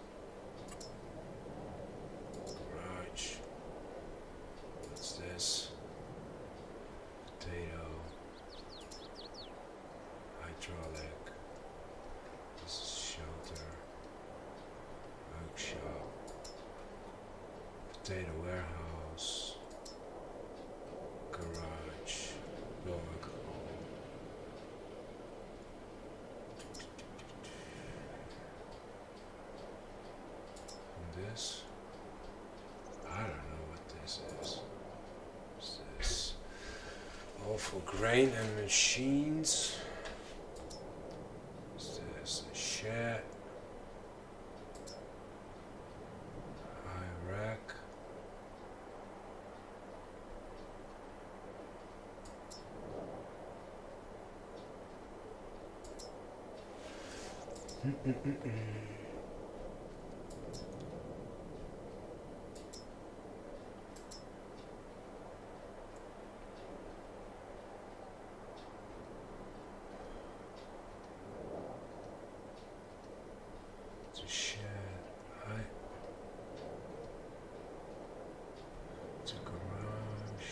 Garage. What's this? Potato. Hydraulic. This is shelter. Workshop. Potato warehouse. Garage. Dog. This. I don't know what this is. What's this? All for grain and machines. What's this? A shed. High rack. It's a shed. It's a garage.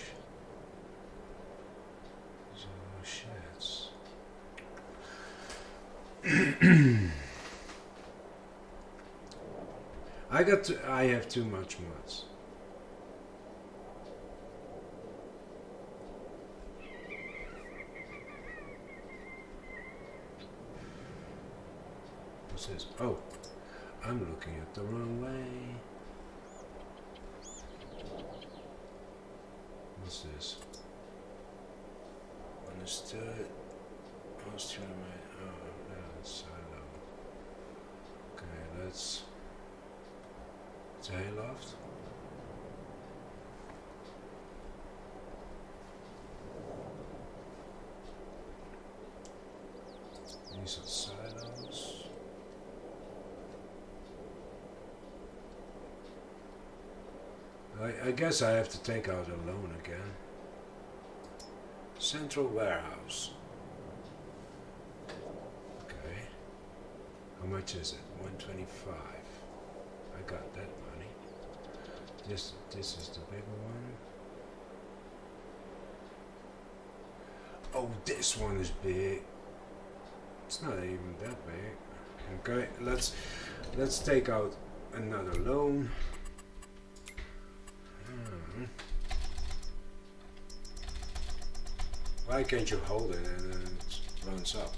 These are all sheds. I have too much mods. What's this? Oh, I'm looking at the wrong way. What's this? Understood. Austrian, oh, that's silo. Okay, let's. It's a hayloft. These are silos. I guess I have to take out a loan again. Central warehouse. Okay. How much is it? 125. I got that money. This is the bigger one. Oh, this one is big. It's not even that big. Okay, let's take out another loan. Why can't you hold it and then it runs up?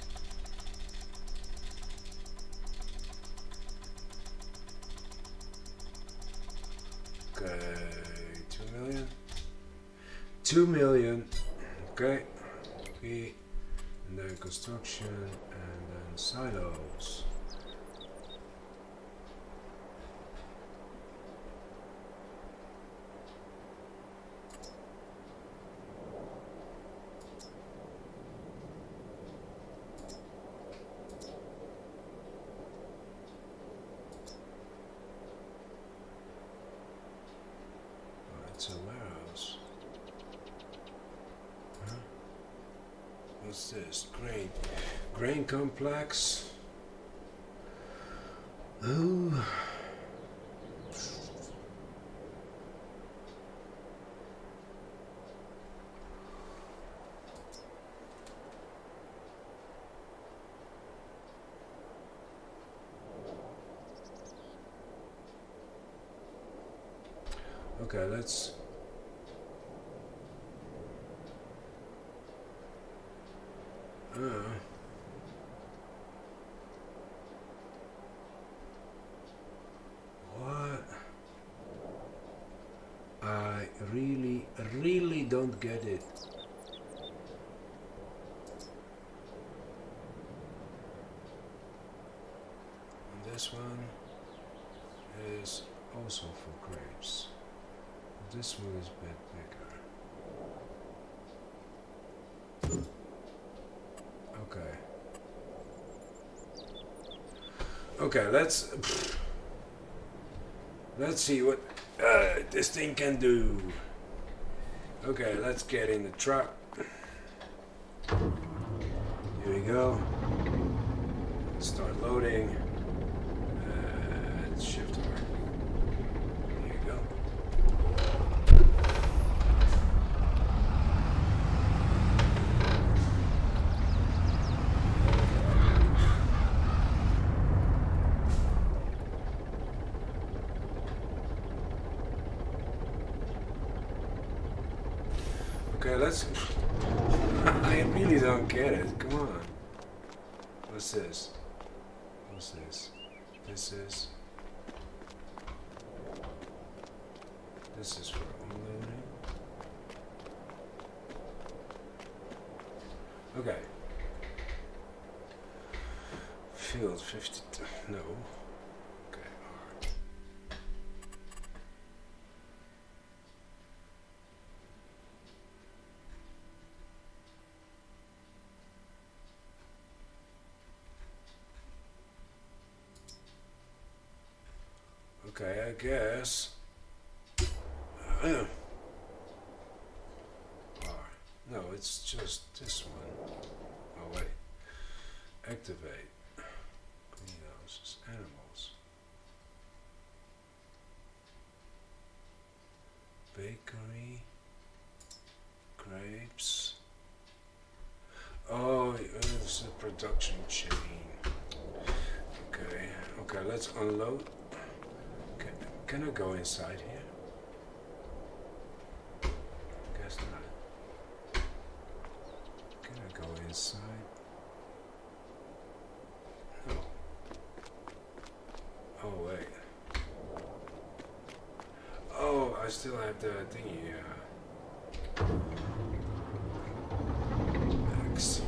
Okay, 2 million. 2 million. Okay, we and then construction, and then silos. It's a warehouse. Huh? What's this? Grain complex. Oh. Okay, let's what? I really don't get it. And this one is also for grapes. This one is a bit bigger. Okay. Okay, let's see what this thing can do. Okay, let's get in the truck. Here we go. Start loading. And shift R. Here you go. Okay, let's. I really don't get it. Come on. What's this? What's this? This is. This is for unloading. Okay. Field 52. No. Okay. Okay, I guess. No, it's just this one. Oh wait. Activate. Greenhouses, animals. Bakery. Grapes. Oh, it's a production chain. Okay, okay, let's unload. Can I go inside here? Guess not. Can I go inside? No. Oh wait. Oh, I still have the thingy. X.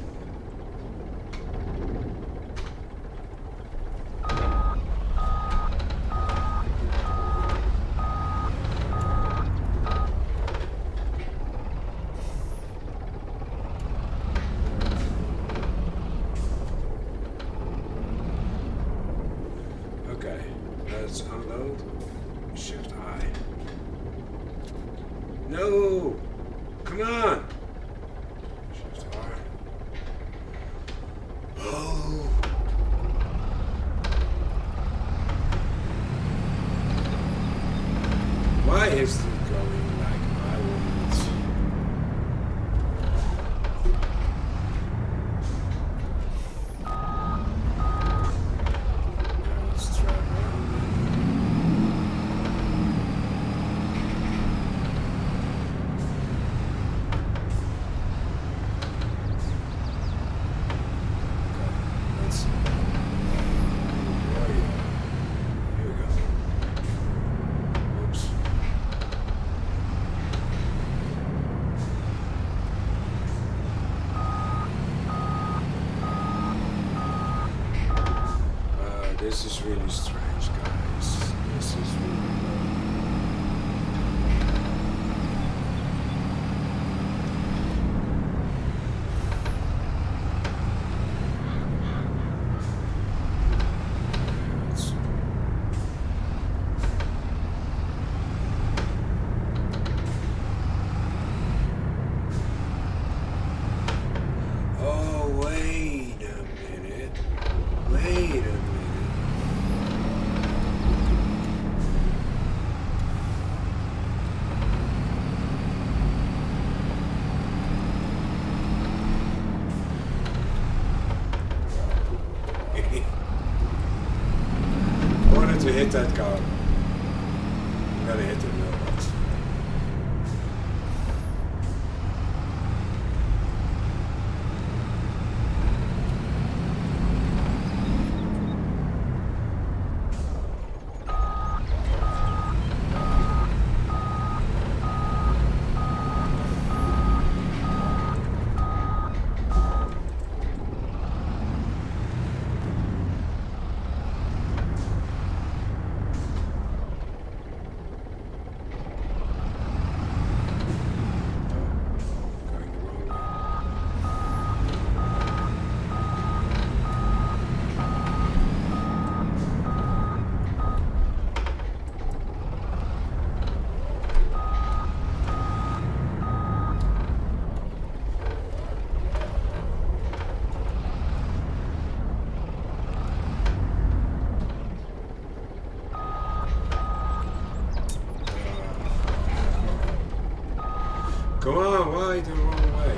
No! Come on! Shift R. Oh! Why is it going like I want? Let's try around. this is really strange, guys. This is really... to hit that car. I'm gonna hit the mailbox. Come on, why the wrong way?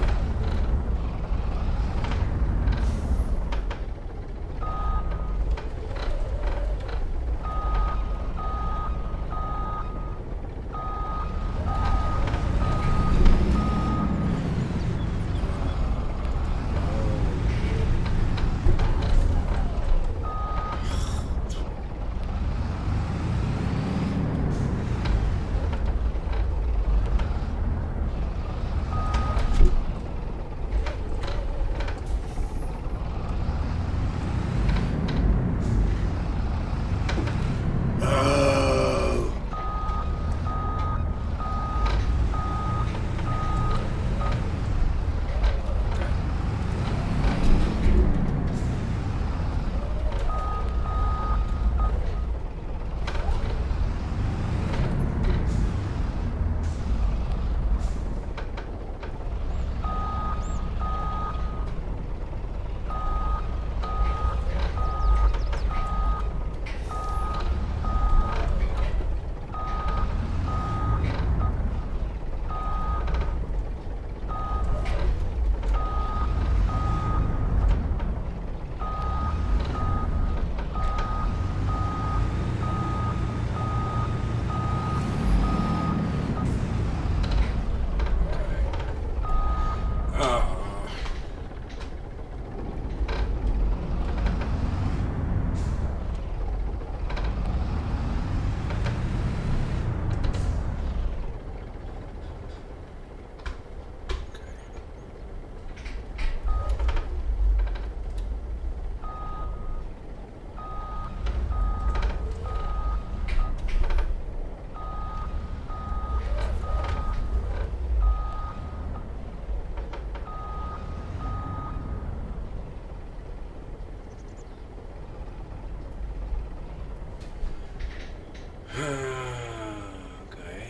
Okay.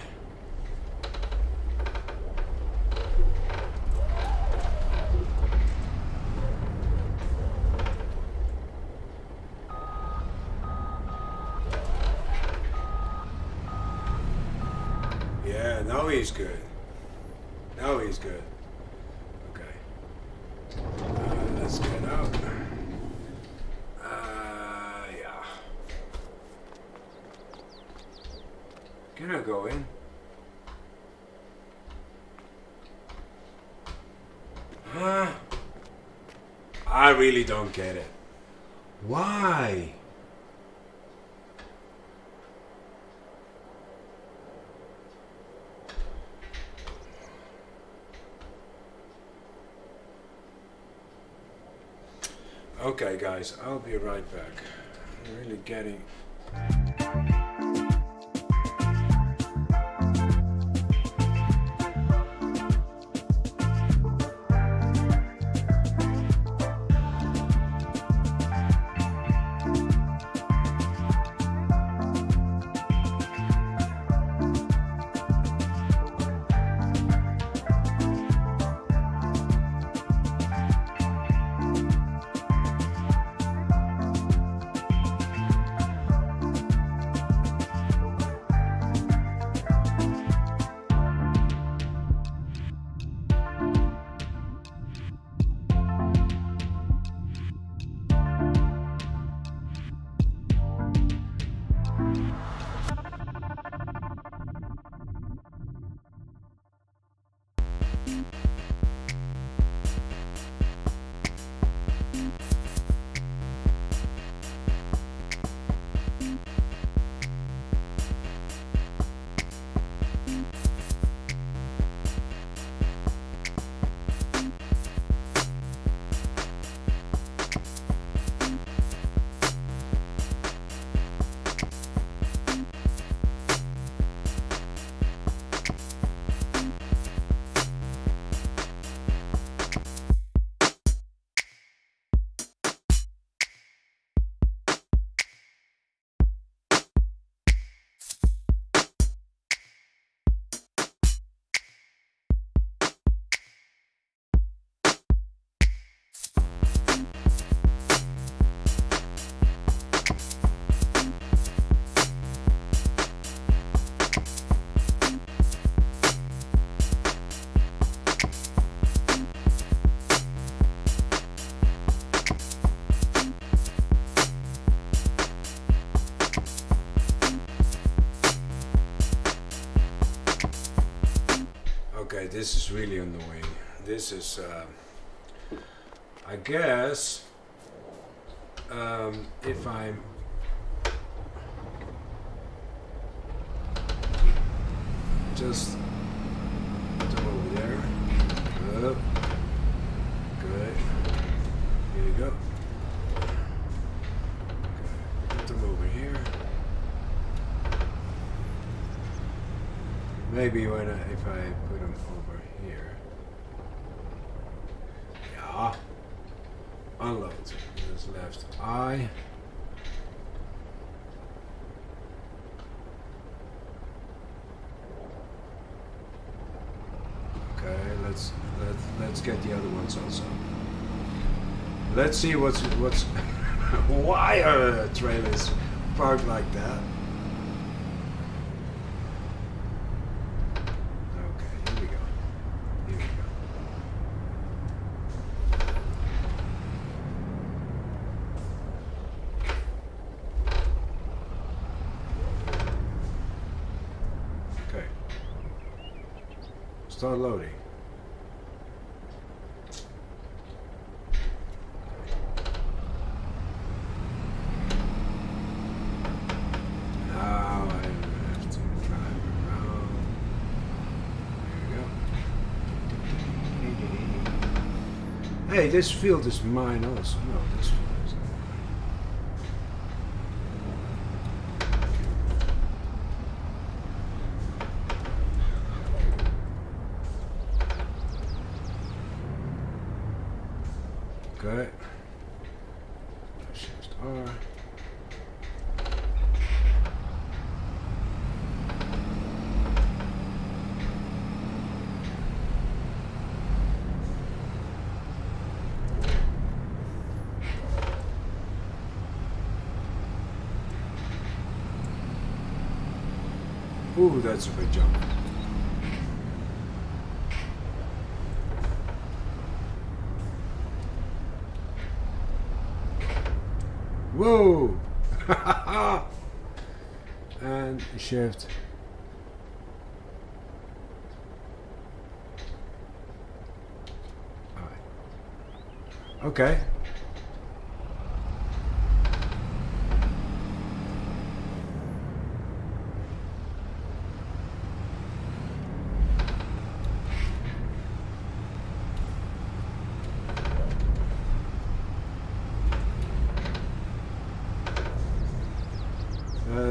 Yeah, now he's good. Now he's good. Okay. Let's get out. Yeah. Can I go in? Huh? I really don't get it. Why? Okay, guys, I'll be right back. really getting. Okay, this is really annoying. This is, I guess, if I'm just over there, good, good, here you go. Okay, put them over here. Maybe when if I put them over here, yeah, unload. This left eye. Okay, let's get the other ones also. Let's see what's why are trailers parked like that? Start loading. Now I have to drive around. There we go. Hey, this field is mine also. No, this field is not mine. Okay. Shift R. Ooh, that's a big jump. Whoa! And shift. All right. Okay.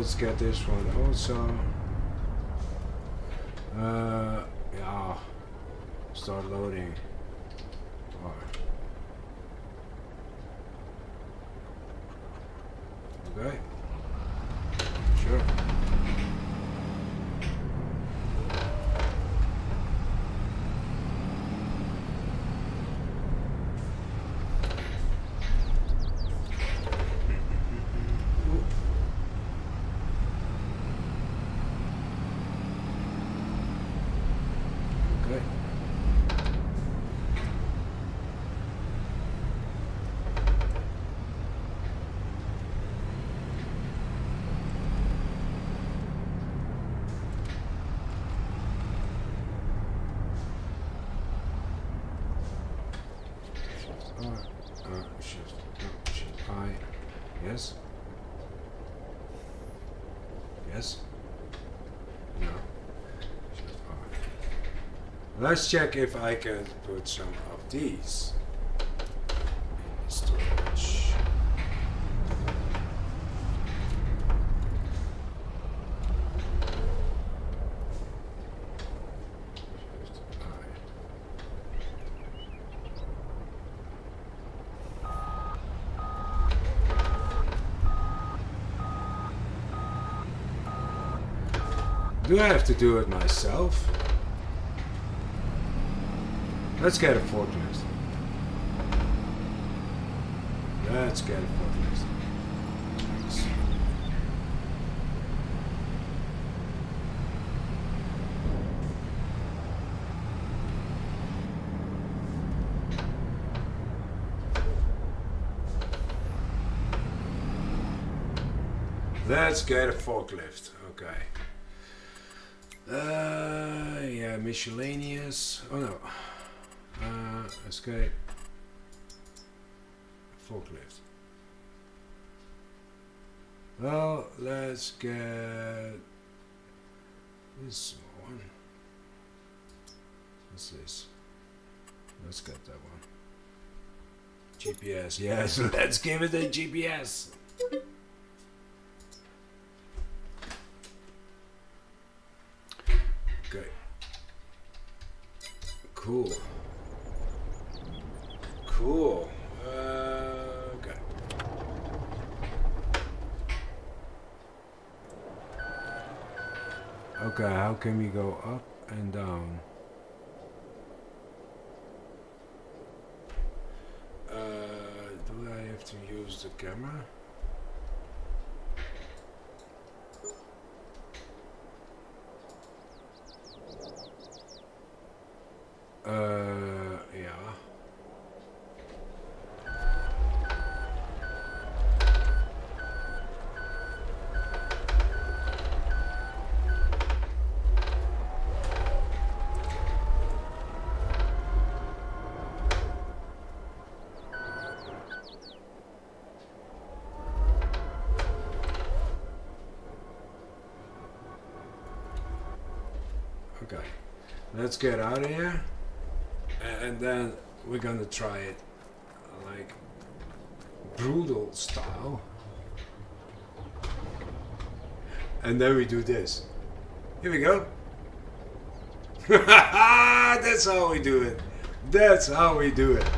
let's get this one also. Yeah. Start loading. Alright. Okay. Sure. Yes? Yes? No. Let's check if I can put some of these in storage. Do I have to do it myself? Let's get a forklift. Let's get a forklift. Let's get a forklift. Okay. Yeah, miscellaneous. Oh no. Escape. Forklift. Well, let's get this one. What's this? Let's get that one. GPS, yes, let's give it a GPS. Okay. Cool. Cool. Okay. Okay, how can we go up and down? Do I have to use the camera? Yeah. Okay, let's get out of here, and then we're gonna try it like brutal style, and then we do this. Here we go. That's how we do it. That's how we do it.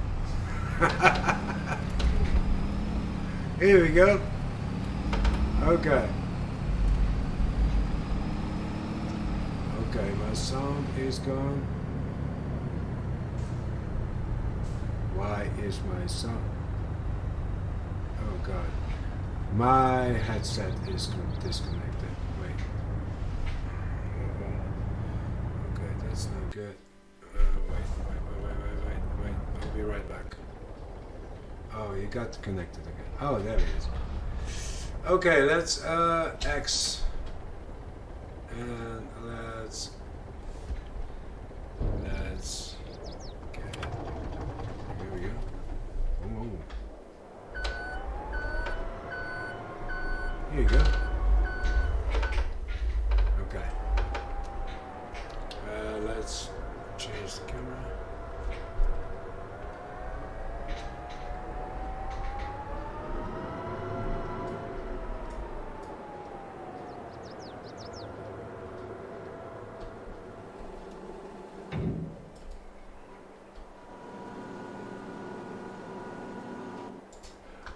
Here we go. Okay. Okay, my sound is gone. Why is my sound? Oh god. My headset is disconnected. Wait. Okay, that's not good. Wait. I'll be right back. Oh, you got connected again. Oh, there it is. Okay, let's X. And let's get it. Here we go. Oh. Here you go. Okay. Let's change the camera.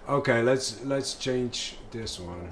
Okay, let's change this one.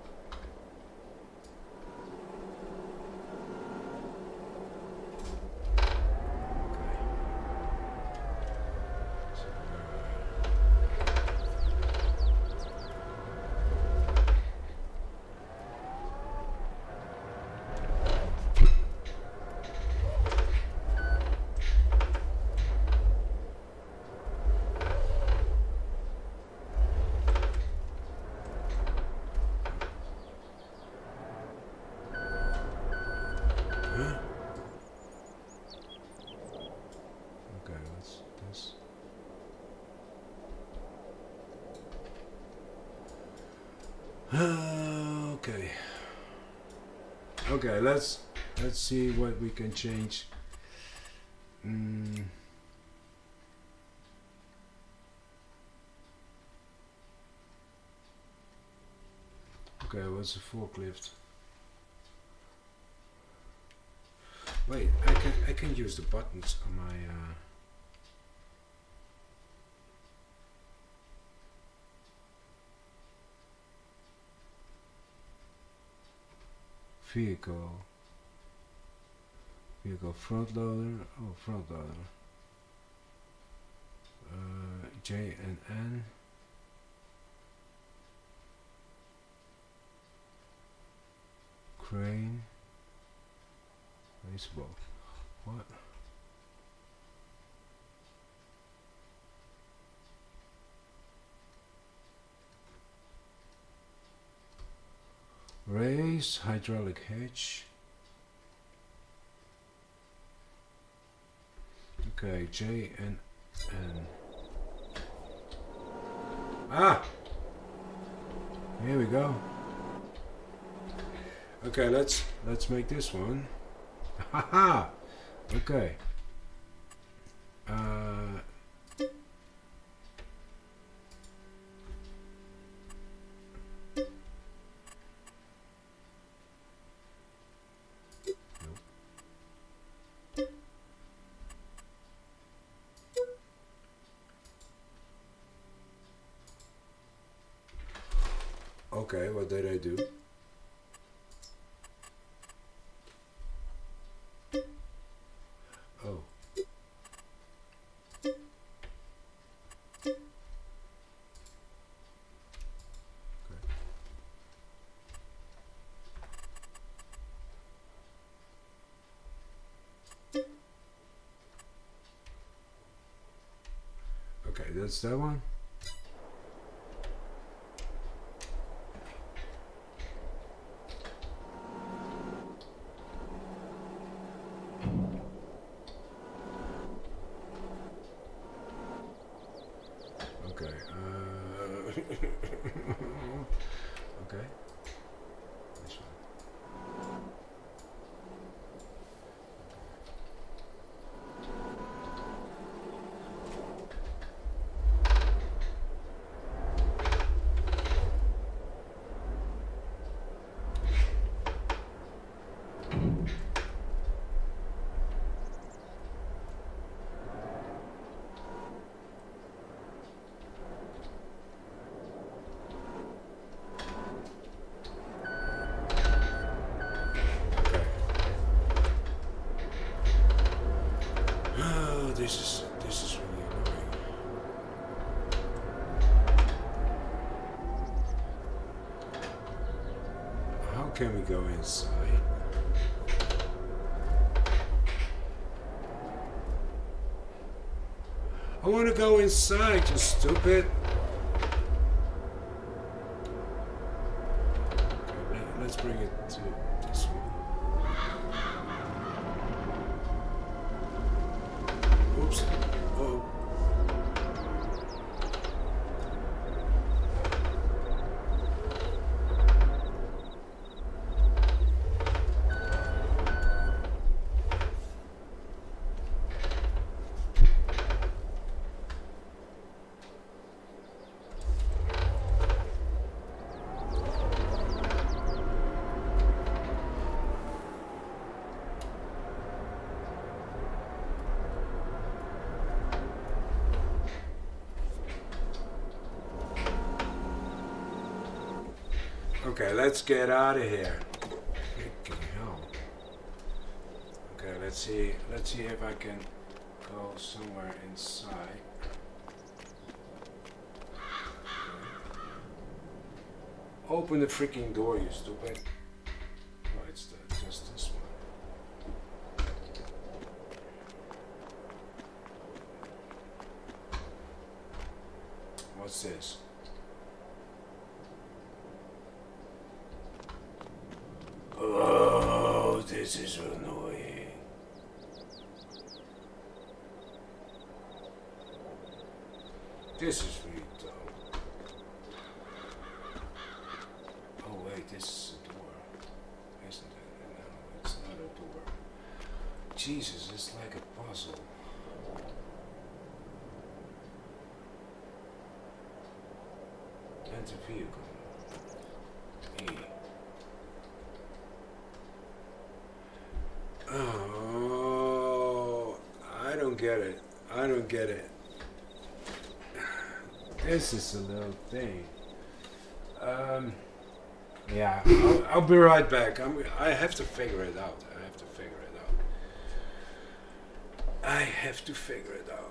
Okay, let's see what we can change. Okay, what's a forklift? Wait, I can use the buttons on my vehicle front loader. Oh, front loader. J and N. Crane. Baseball. What? Race, hydraulic hitch. Okay, J and N. Ah! Here we go. Okay, let's make this one. Haha! Okay. Okay, what did I do? Oh. Okay, that's that one. Okay. Okay. This one. This is really annoying. How can we go inside? I want to go inside, you stupid. Okay, let's bring it to this one. Oops. Oh. Okay, let's get out of here. Freaking hell. Okay, let's see if I can go somewhere inside. Open the freaking door, you stupid. Oh, it's just this one. What's this? Oh, this is annoying. This is really dumb. Oh wait, this is a door, isn't it? No, it's not a door. Jesus, it's like a puzzle. Enter vehicle. E. Oh, I don't get it. I don't get it. This is a little thing. Yeah, I'll be right back. I have to figure it out. I have to figure it out. I have to figure it out.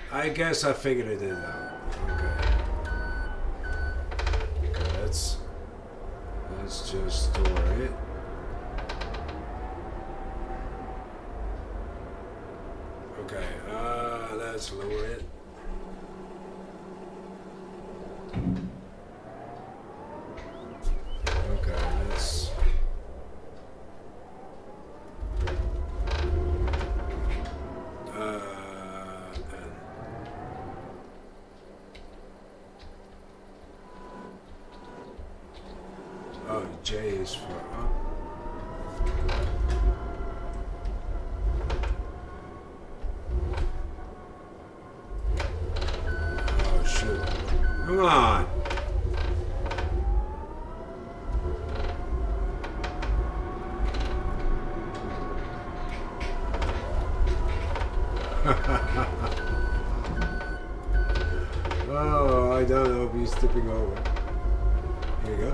I guess I figured it out. Okay. Okay, let's just store it. Okay, let's lower it. Okay, let's... Oh, J is for up. Oh, shoot. Come on. Oh, I don't know if he's tipping over. Here you go.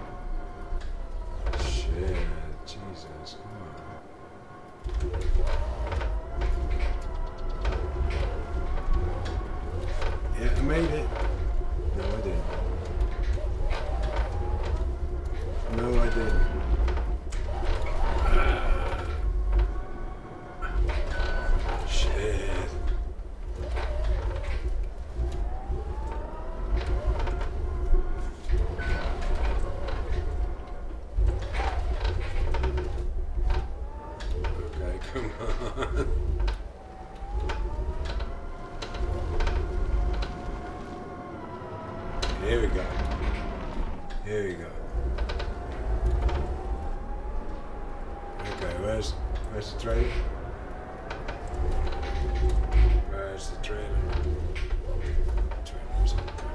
Shit, Jesus, come on. Yeah, I made it. No, I didn't. No, I didn't. Shit. Come on. Here we go. Here we go. Okay, where's the trailer? Where's the trailer? Trailer's up there.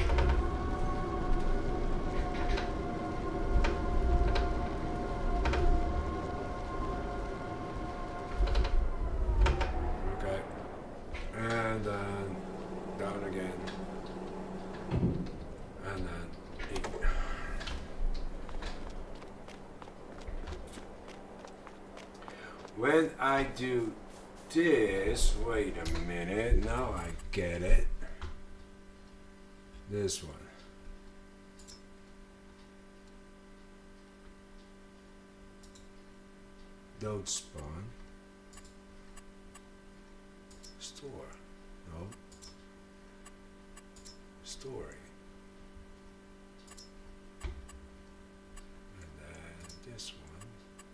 And then down again, and then E. When I do this, wait a minute, now I get it. This one. Don't spawn. Store. No. Story. And then this one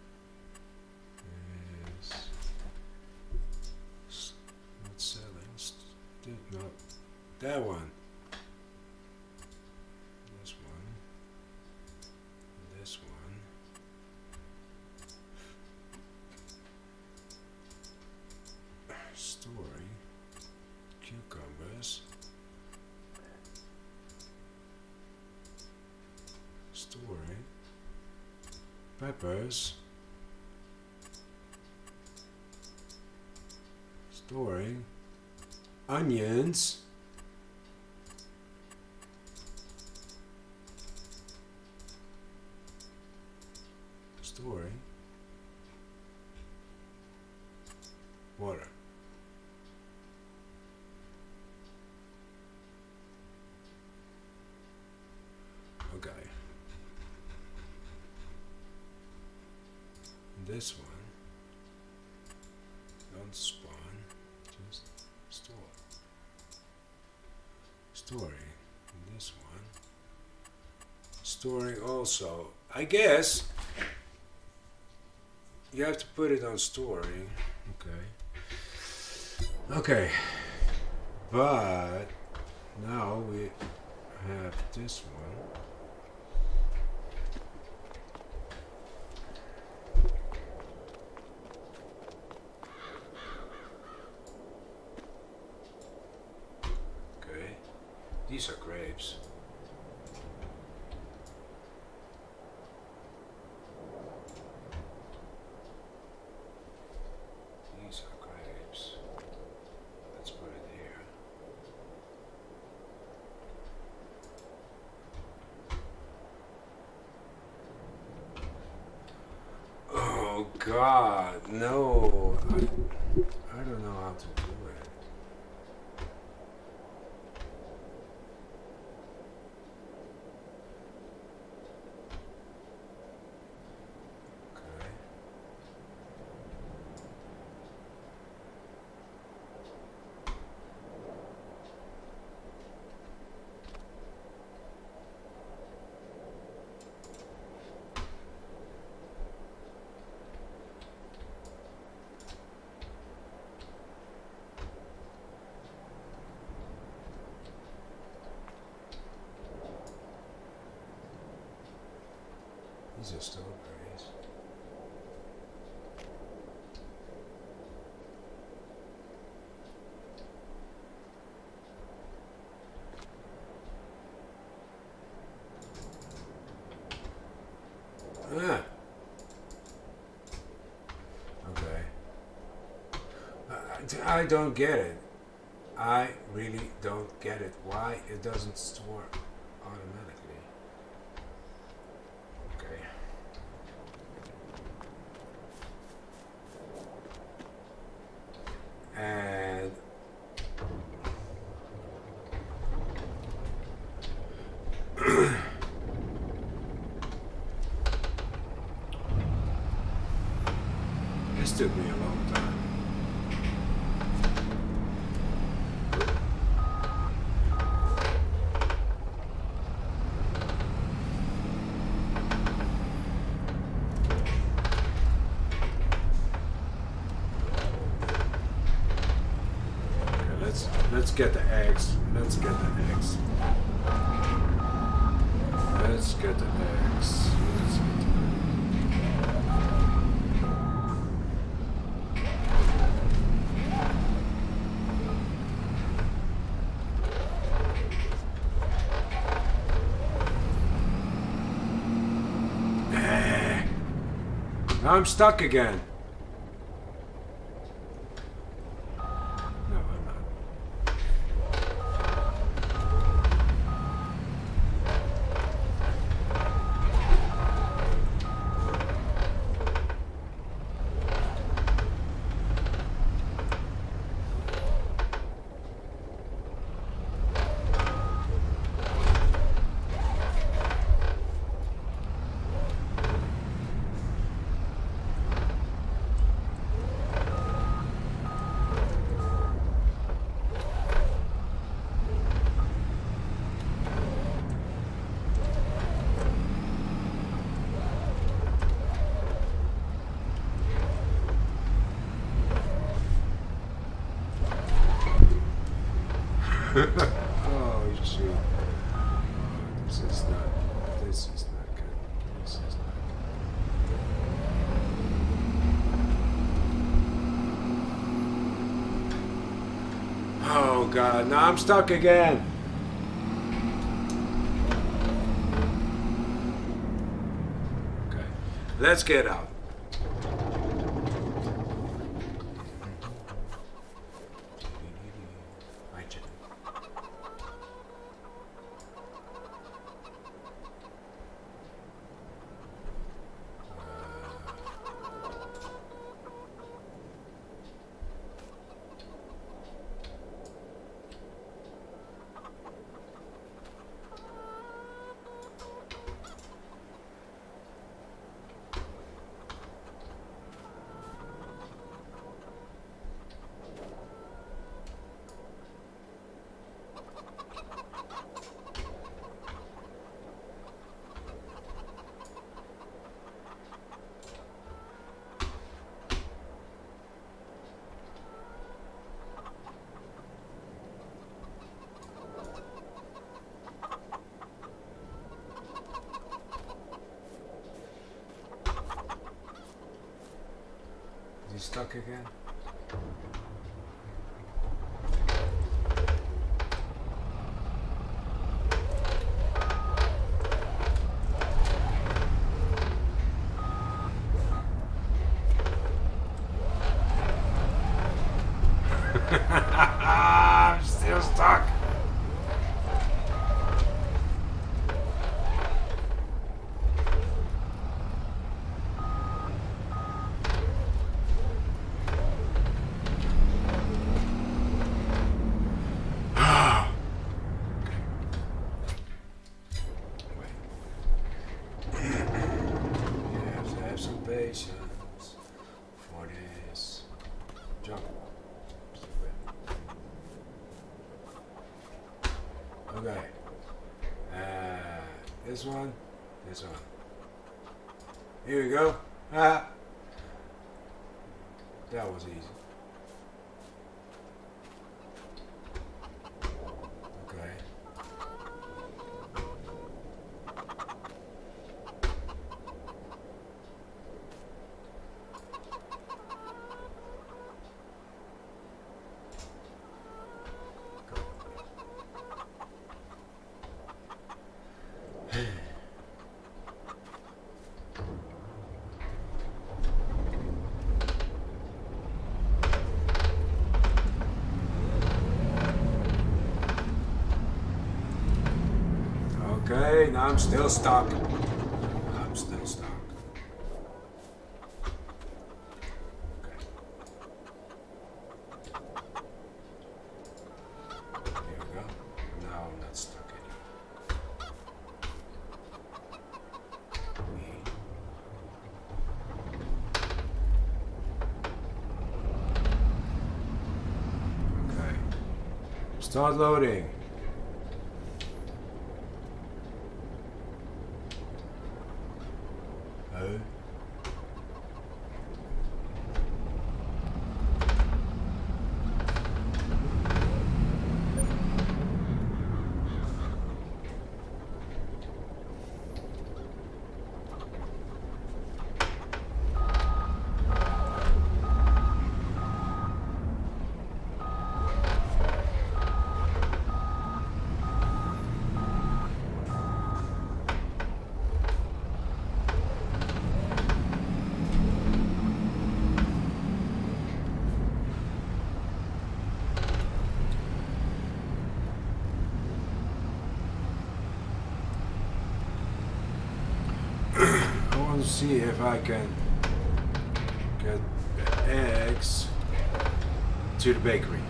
is not selling. No. That one. This one. This one. Story. Cucumbers. Story. Peppers. Story. Onions. Story. Water. Okay. This one, don't spawn, just store. Story, this one. Storing also, I guess you have to put it on story. Okay. Okay. But now we have this one. These are grapes. These are grapes. Let's put it here. Oh God, no! I don't know how to do it. These are strawberries. Ah. Okay. I don't get it. I really don't get it. Why it doesn't store automatically. Okay. And this took me a long time. Let's get the eggs. Let's get the eggs. Let's get the eggs. Let's get the eggs. Now I'm stuck again. Oh shoot. This is not good. This is not good. Oh god, now I'm stuck again. Okay. Let's get out. Stuck again. I'm still stuck. For this jump. Okay. This one. Here we go. Ah. That was easy. Okay. Okay, now I'm still stuck. I'm still stuck. Okay. Here we go. Now I'm not stuck anymore. Okay. Start loading. Oh. See if I can get the eggs to the bakery.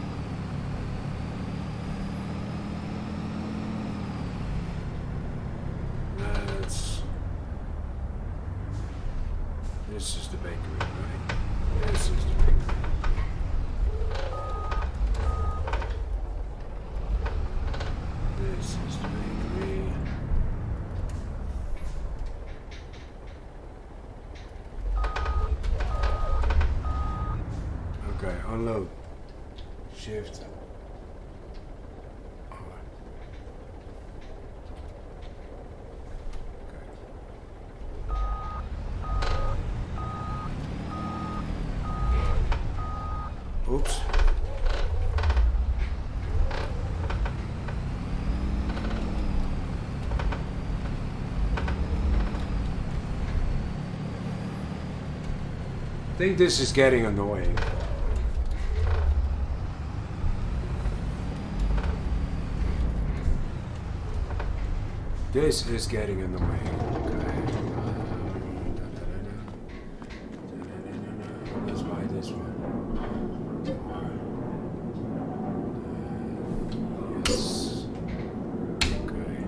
This is the bakery, right? This is the bakery. This is the bakery. Okay, unload. Shift. Oops. I think this is getting annoying. This is getting annoying. Okay. Let's buy this one. Yes. Okay.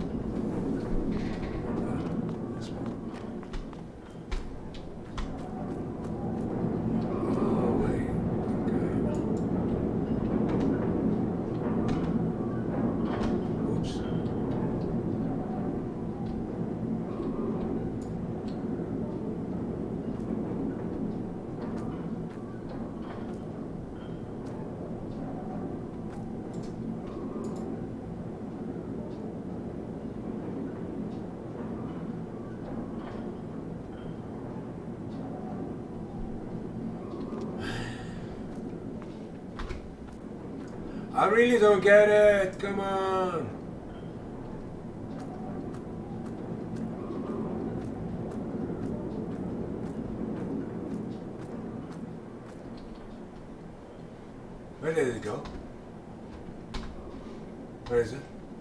This one. Oh wait. Okay. Oops. I really don't get it. Come on. Where did it go? Where is it?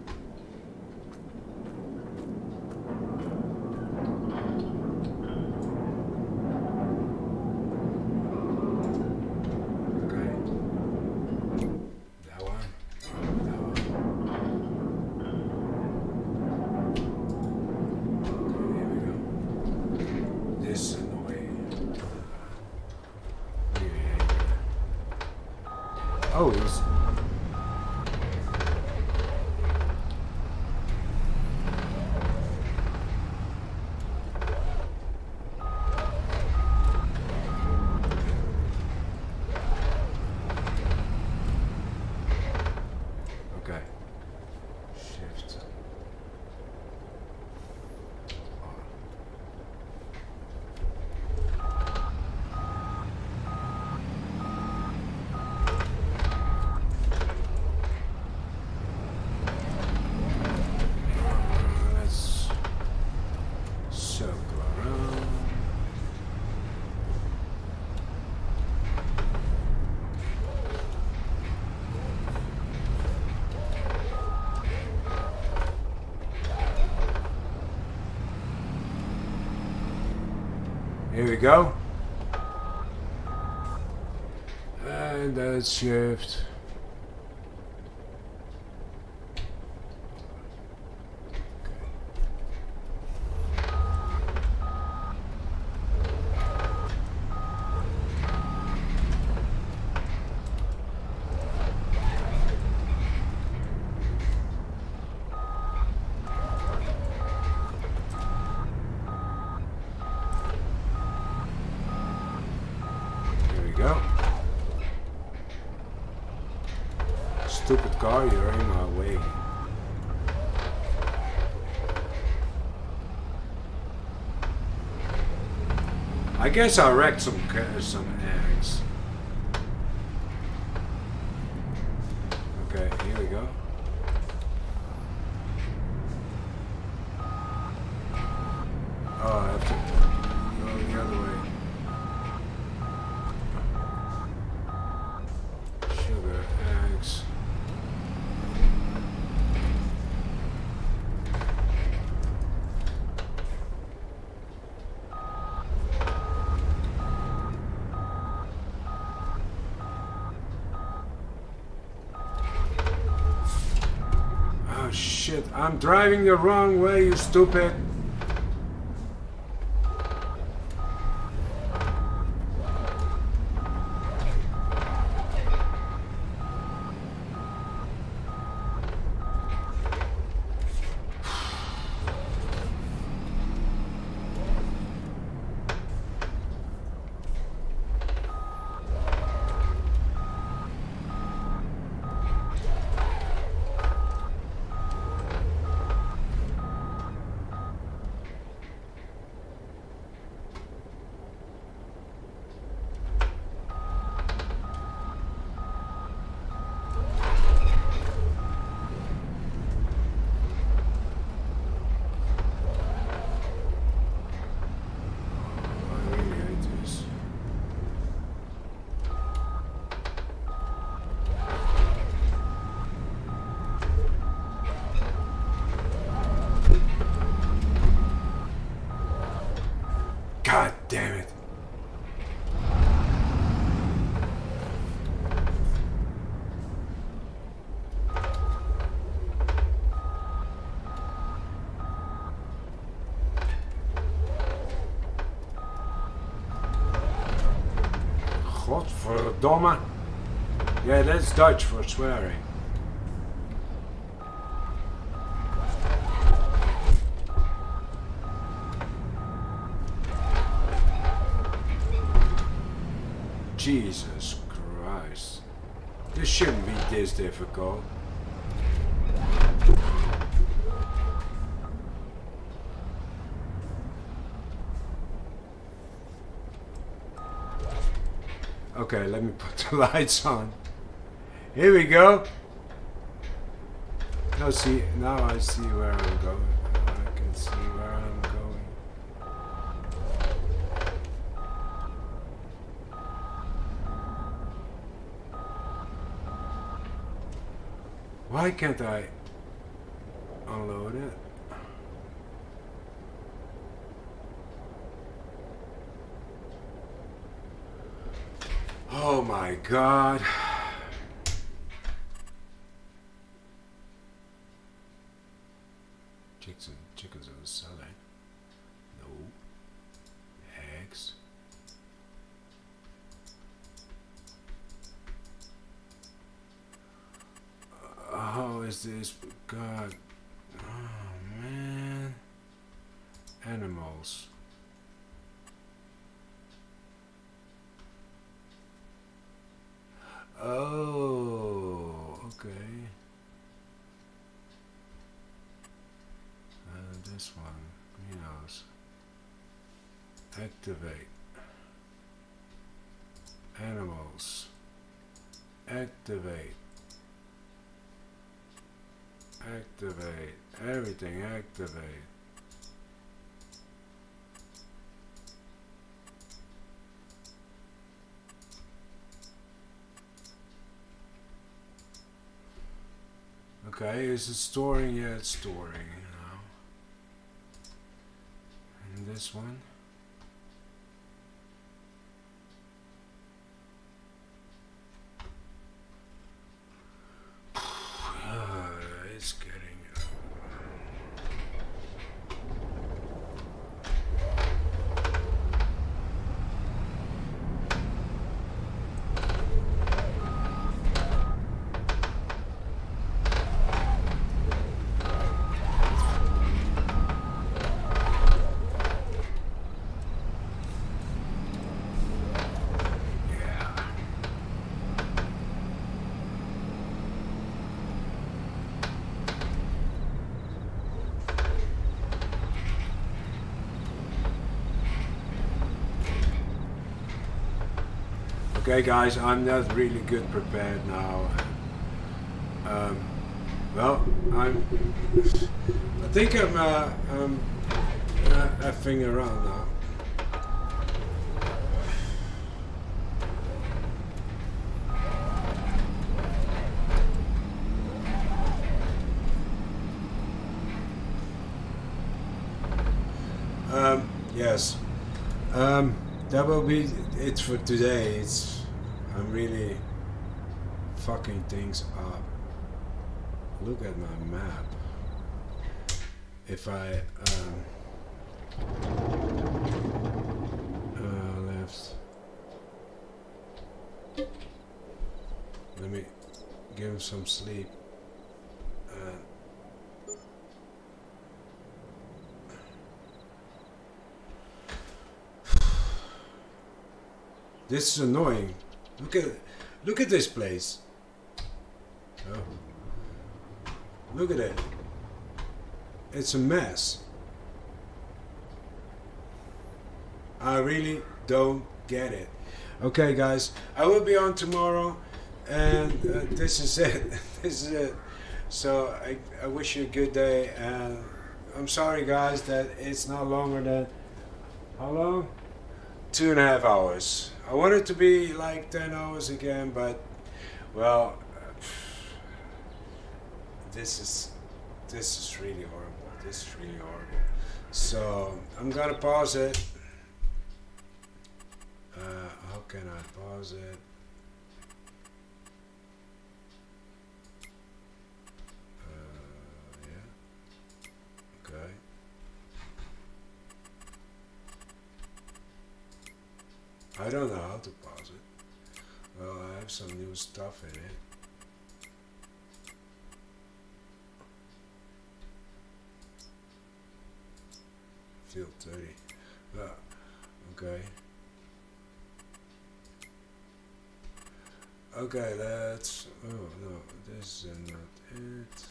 Oh, he's... Okay. Shift. we go. And that's shift. Stupid car, you're in my way. I guess I wrecked some eggs. Okay, here we go. Oh, I have to go the other way. Sugar, eggs. Shit, I'm driving the wrong way, you stupid. God damn it. Godverdomme. Yeah, that's Dutch for swearing. Jesus Christ. This shouldn't be this difficult. Okay, let me put the lights on. Here we go. Now I see where I'm going. I can see where I'm going. Why can't I unload it? Oh my God. Chickens are selling. No. Eggs. How is this? God. Oh man. Animals. Oh, okay. This one, greenhouse. Activate. Animals. Activate. Activate. Everything activate. Okay, is it storing? Yeah, it's storing, you know. And this one. Okay, guys, I'm not really good prepared now. Well, I think I'm effing around now. Yes. That will be it for today. I'm really fucking things up. Look at my map. If I left, let me give him some sleep. This is annoying. Look at this place. Oh. Look at it. It's a mess. I really don't get it. Okay, guys, I will be on tomorrow, and this is it. This is it. So I wish you a good day, and I'm sorry, guys, that it's not longer than how long? 2.5 hours. I want it to be like 10 hours again, but well, this is really horrible. This is really horrible. So I'm gonna pause it. How can I pause it? Yeah. Okay. I don't know how to pause it. Well, I have some new stuff in it. Field 30. Okay. Okay, let's... Oh, no, this is not it.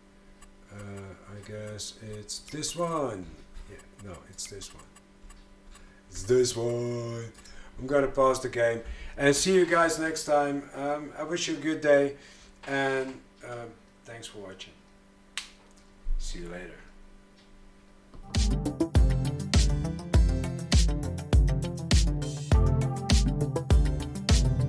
I guess it's this one. Yeah, no, it's this one. It's this one. I'm gonna pause the game and see you guys next time. I wish you a good day, and thanks for watching. See you later.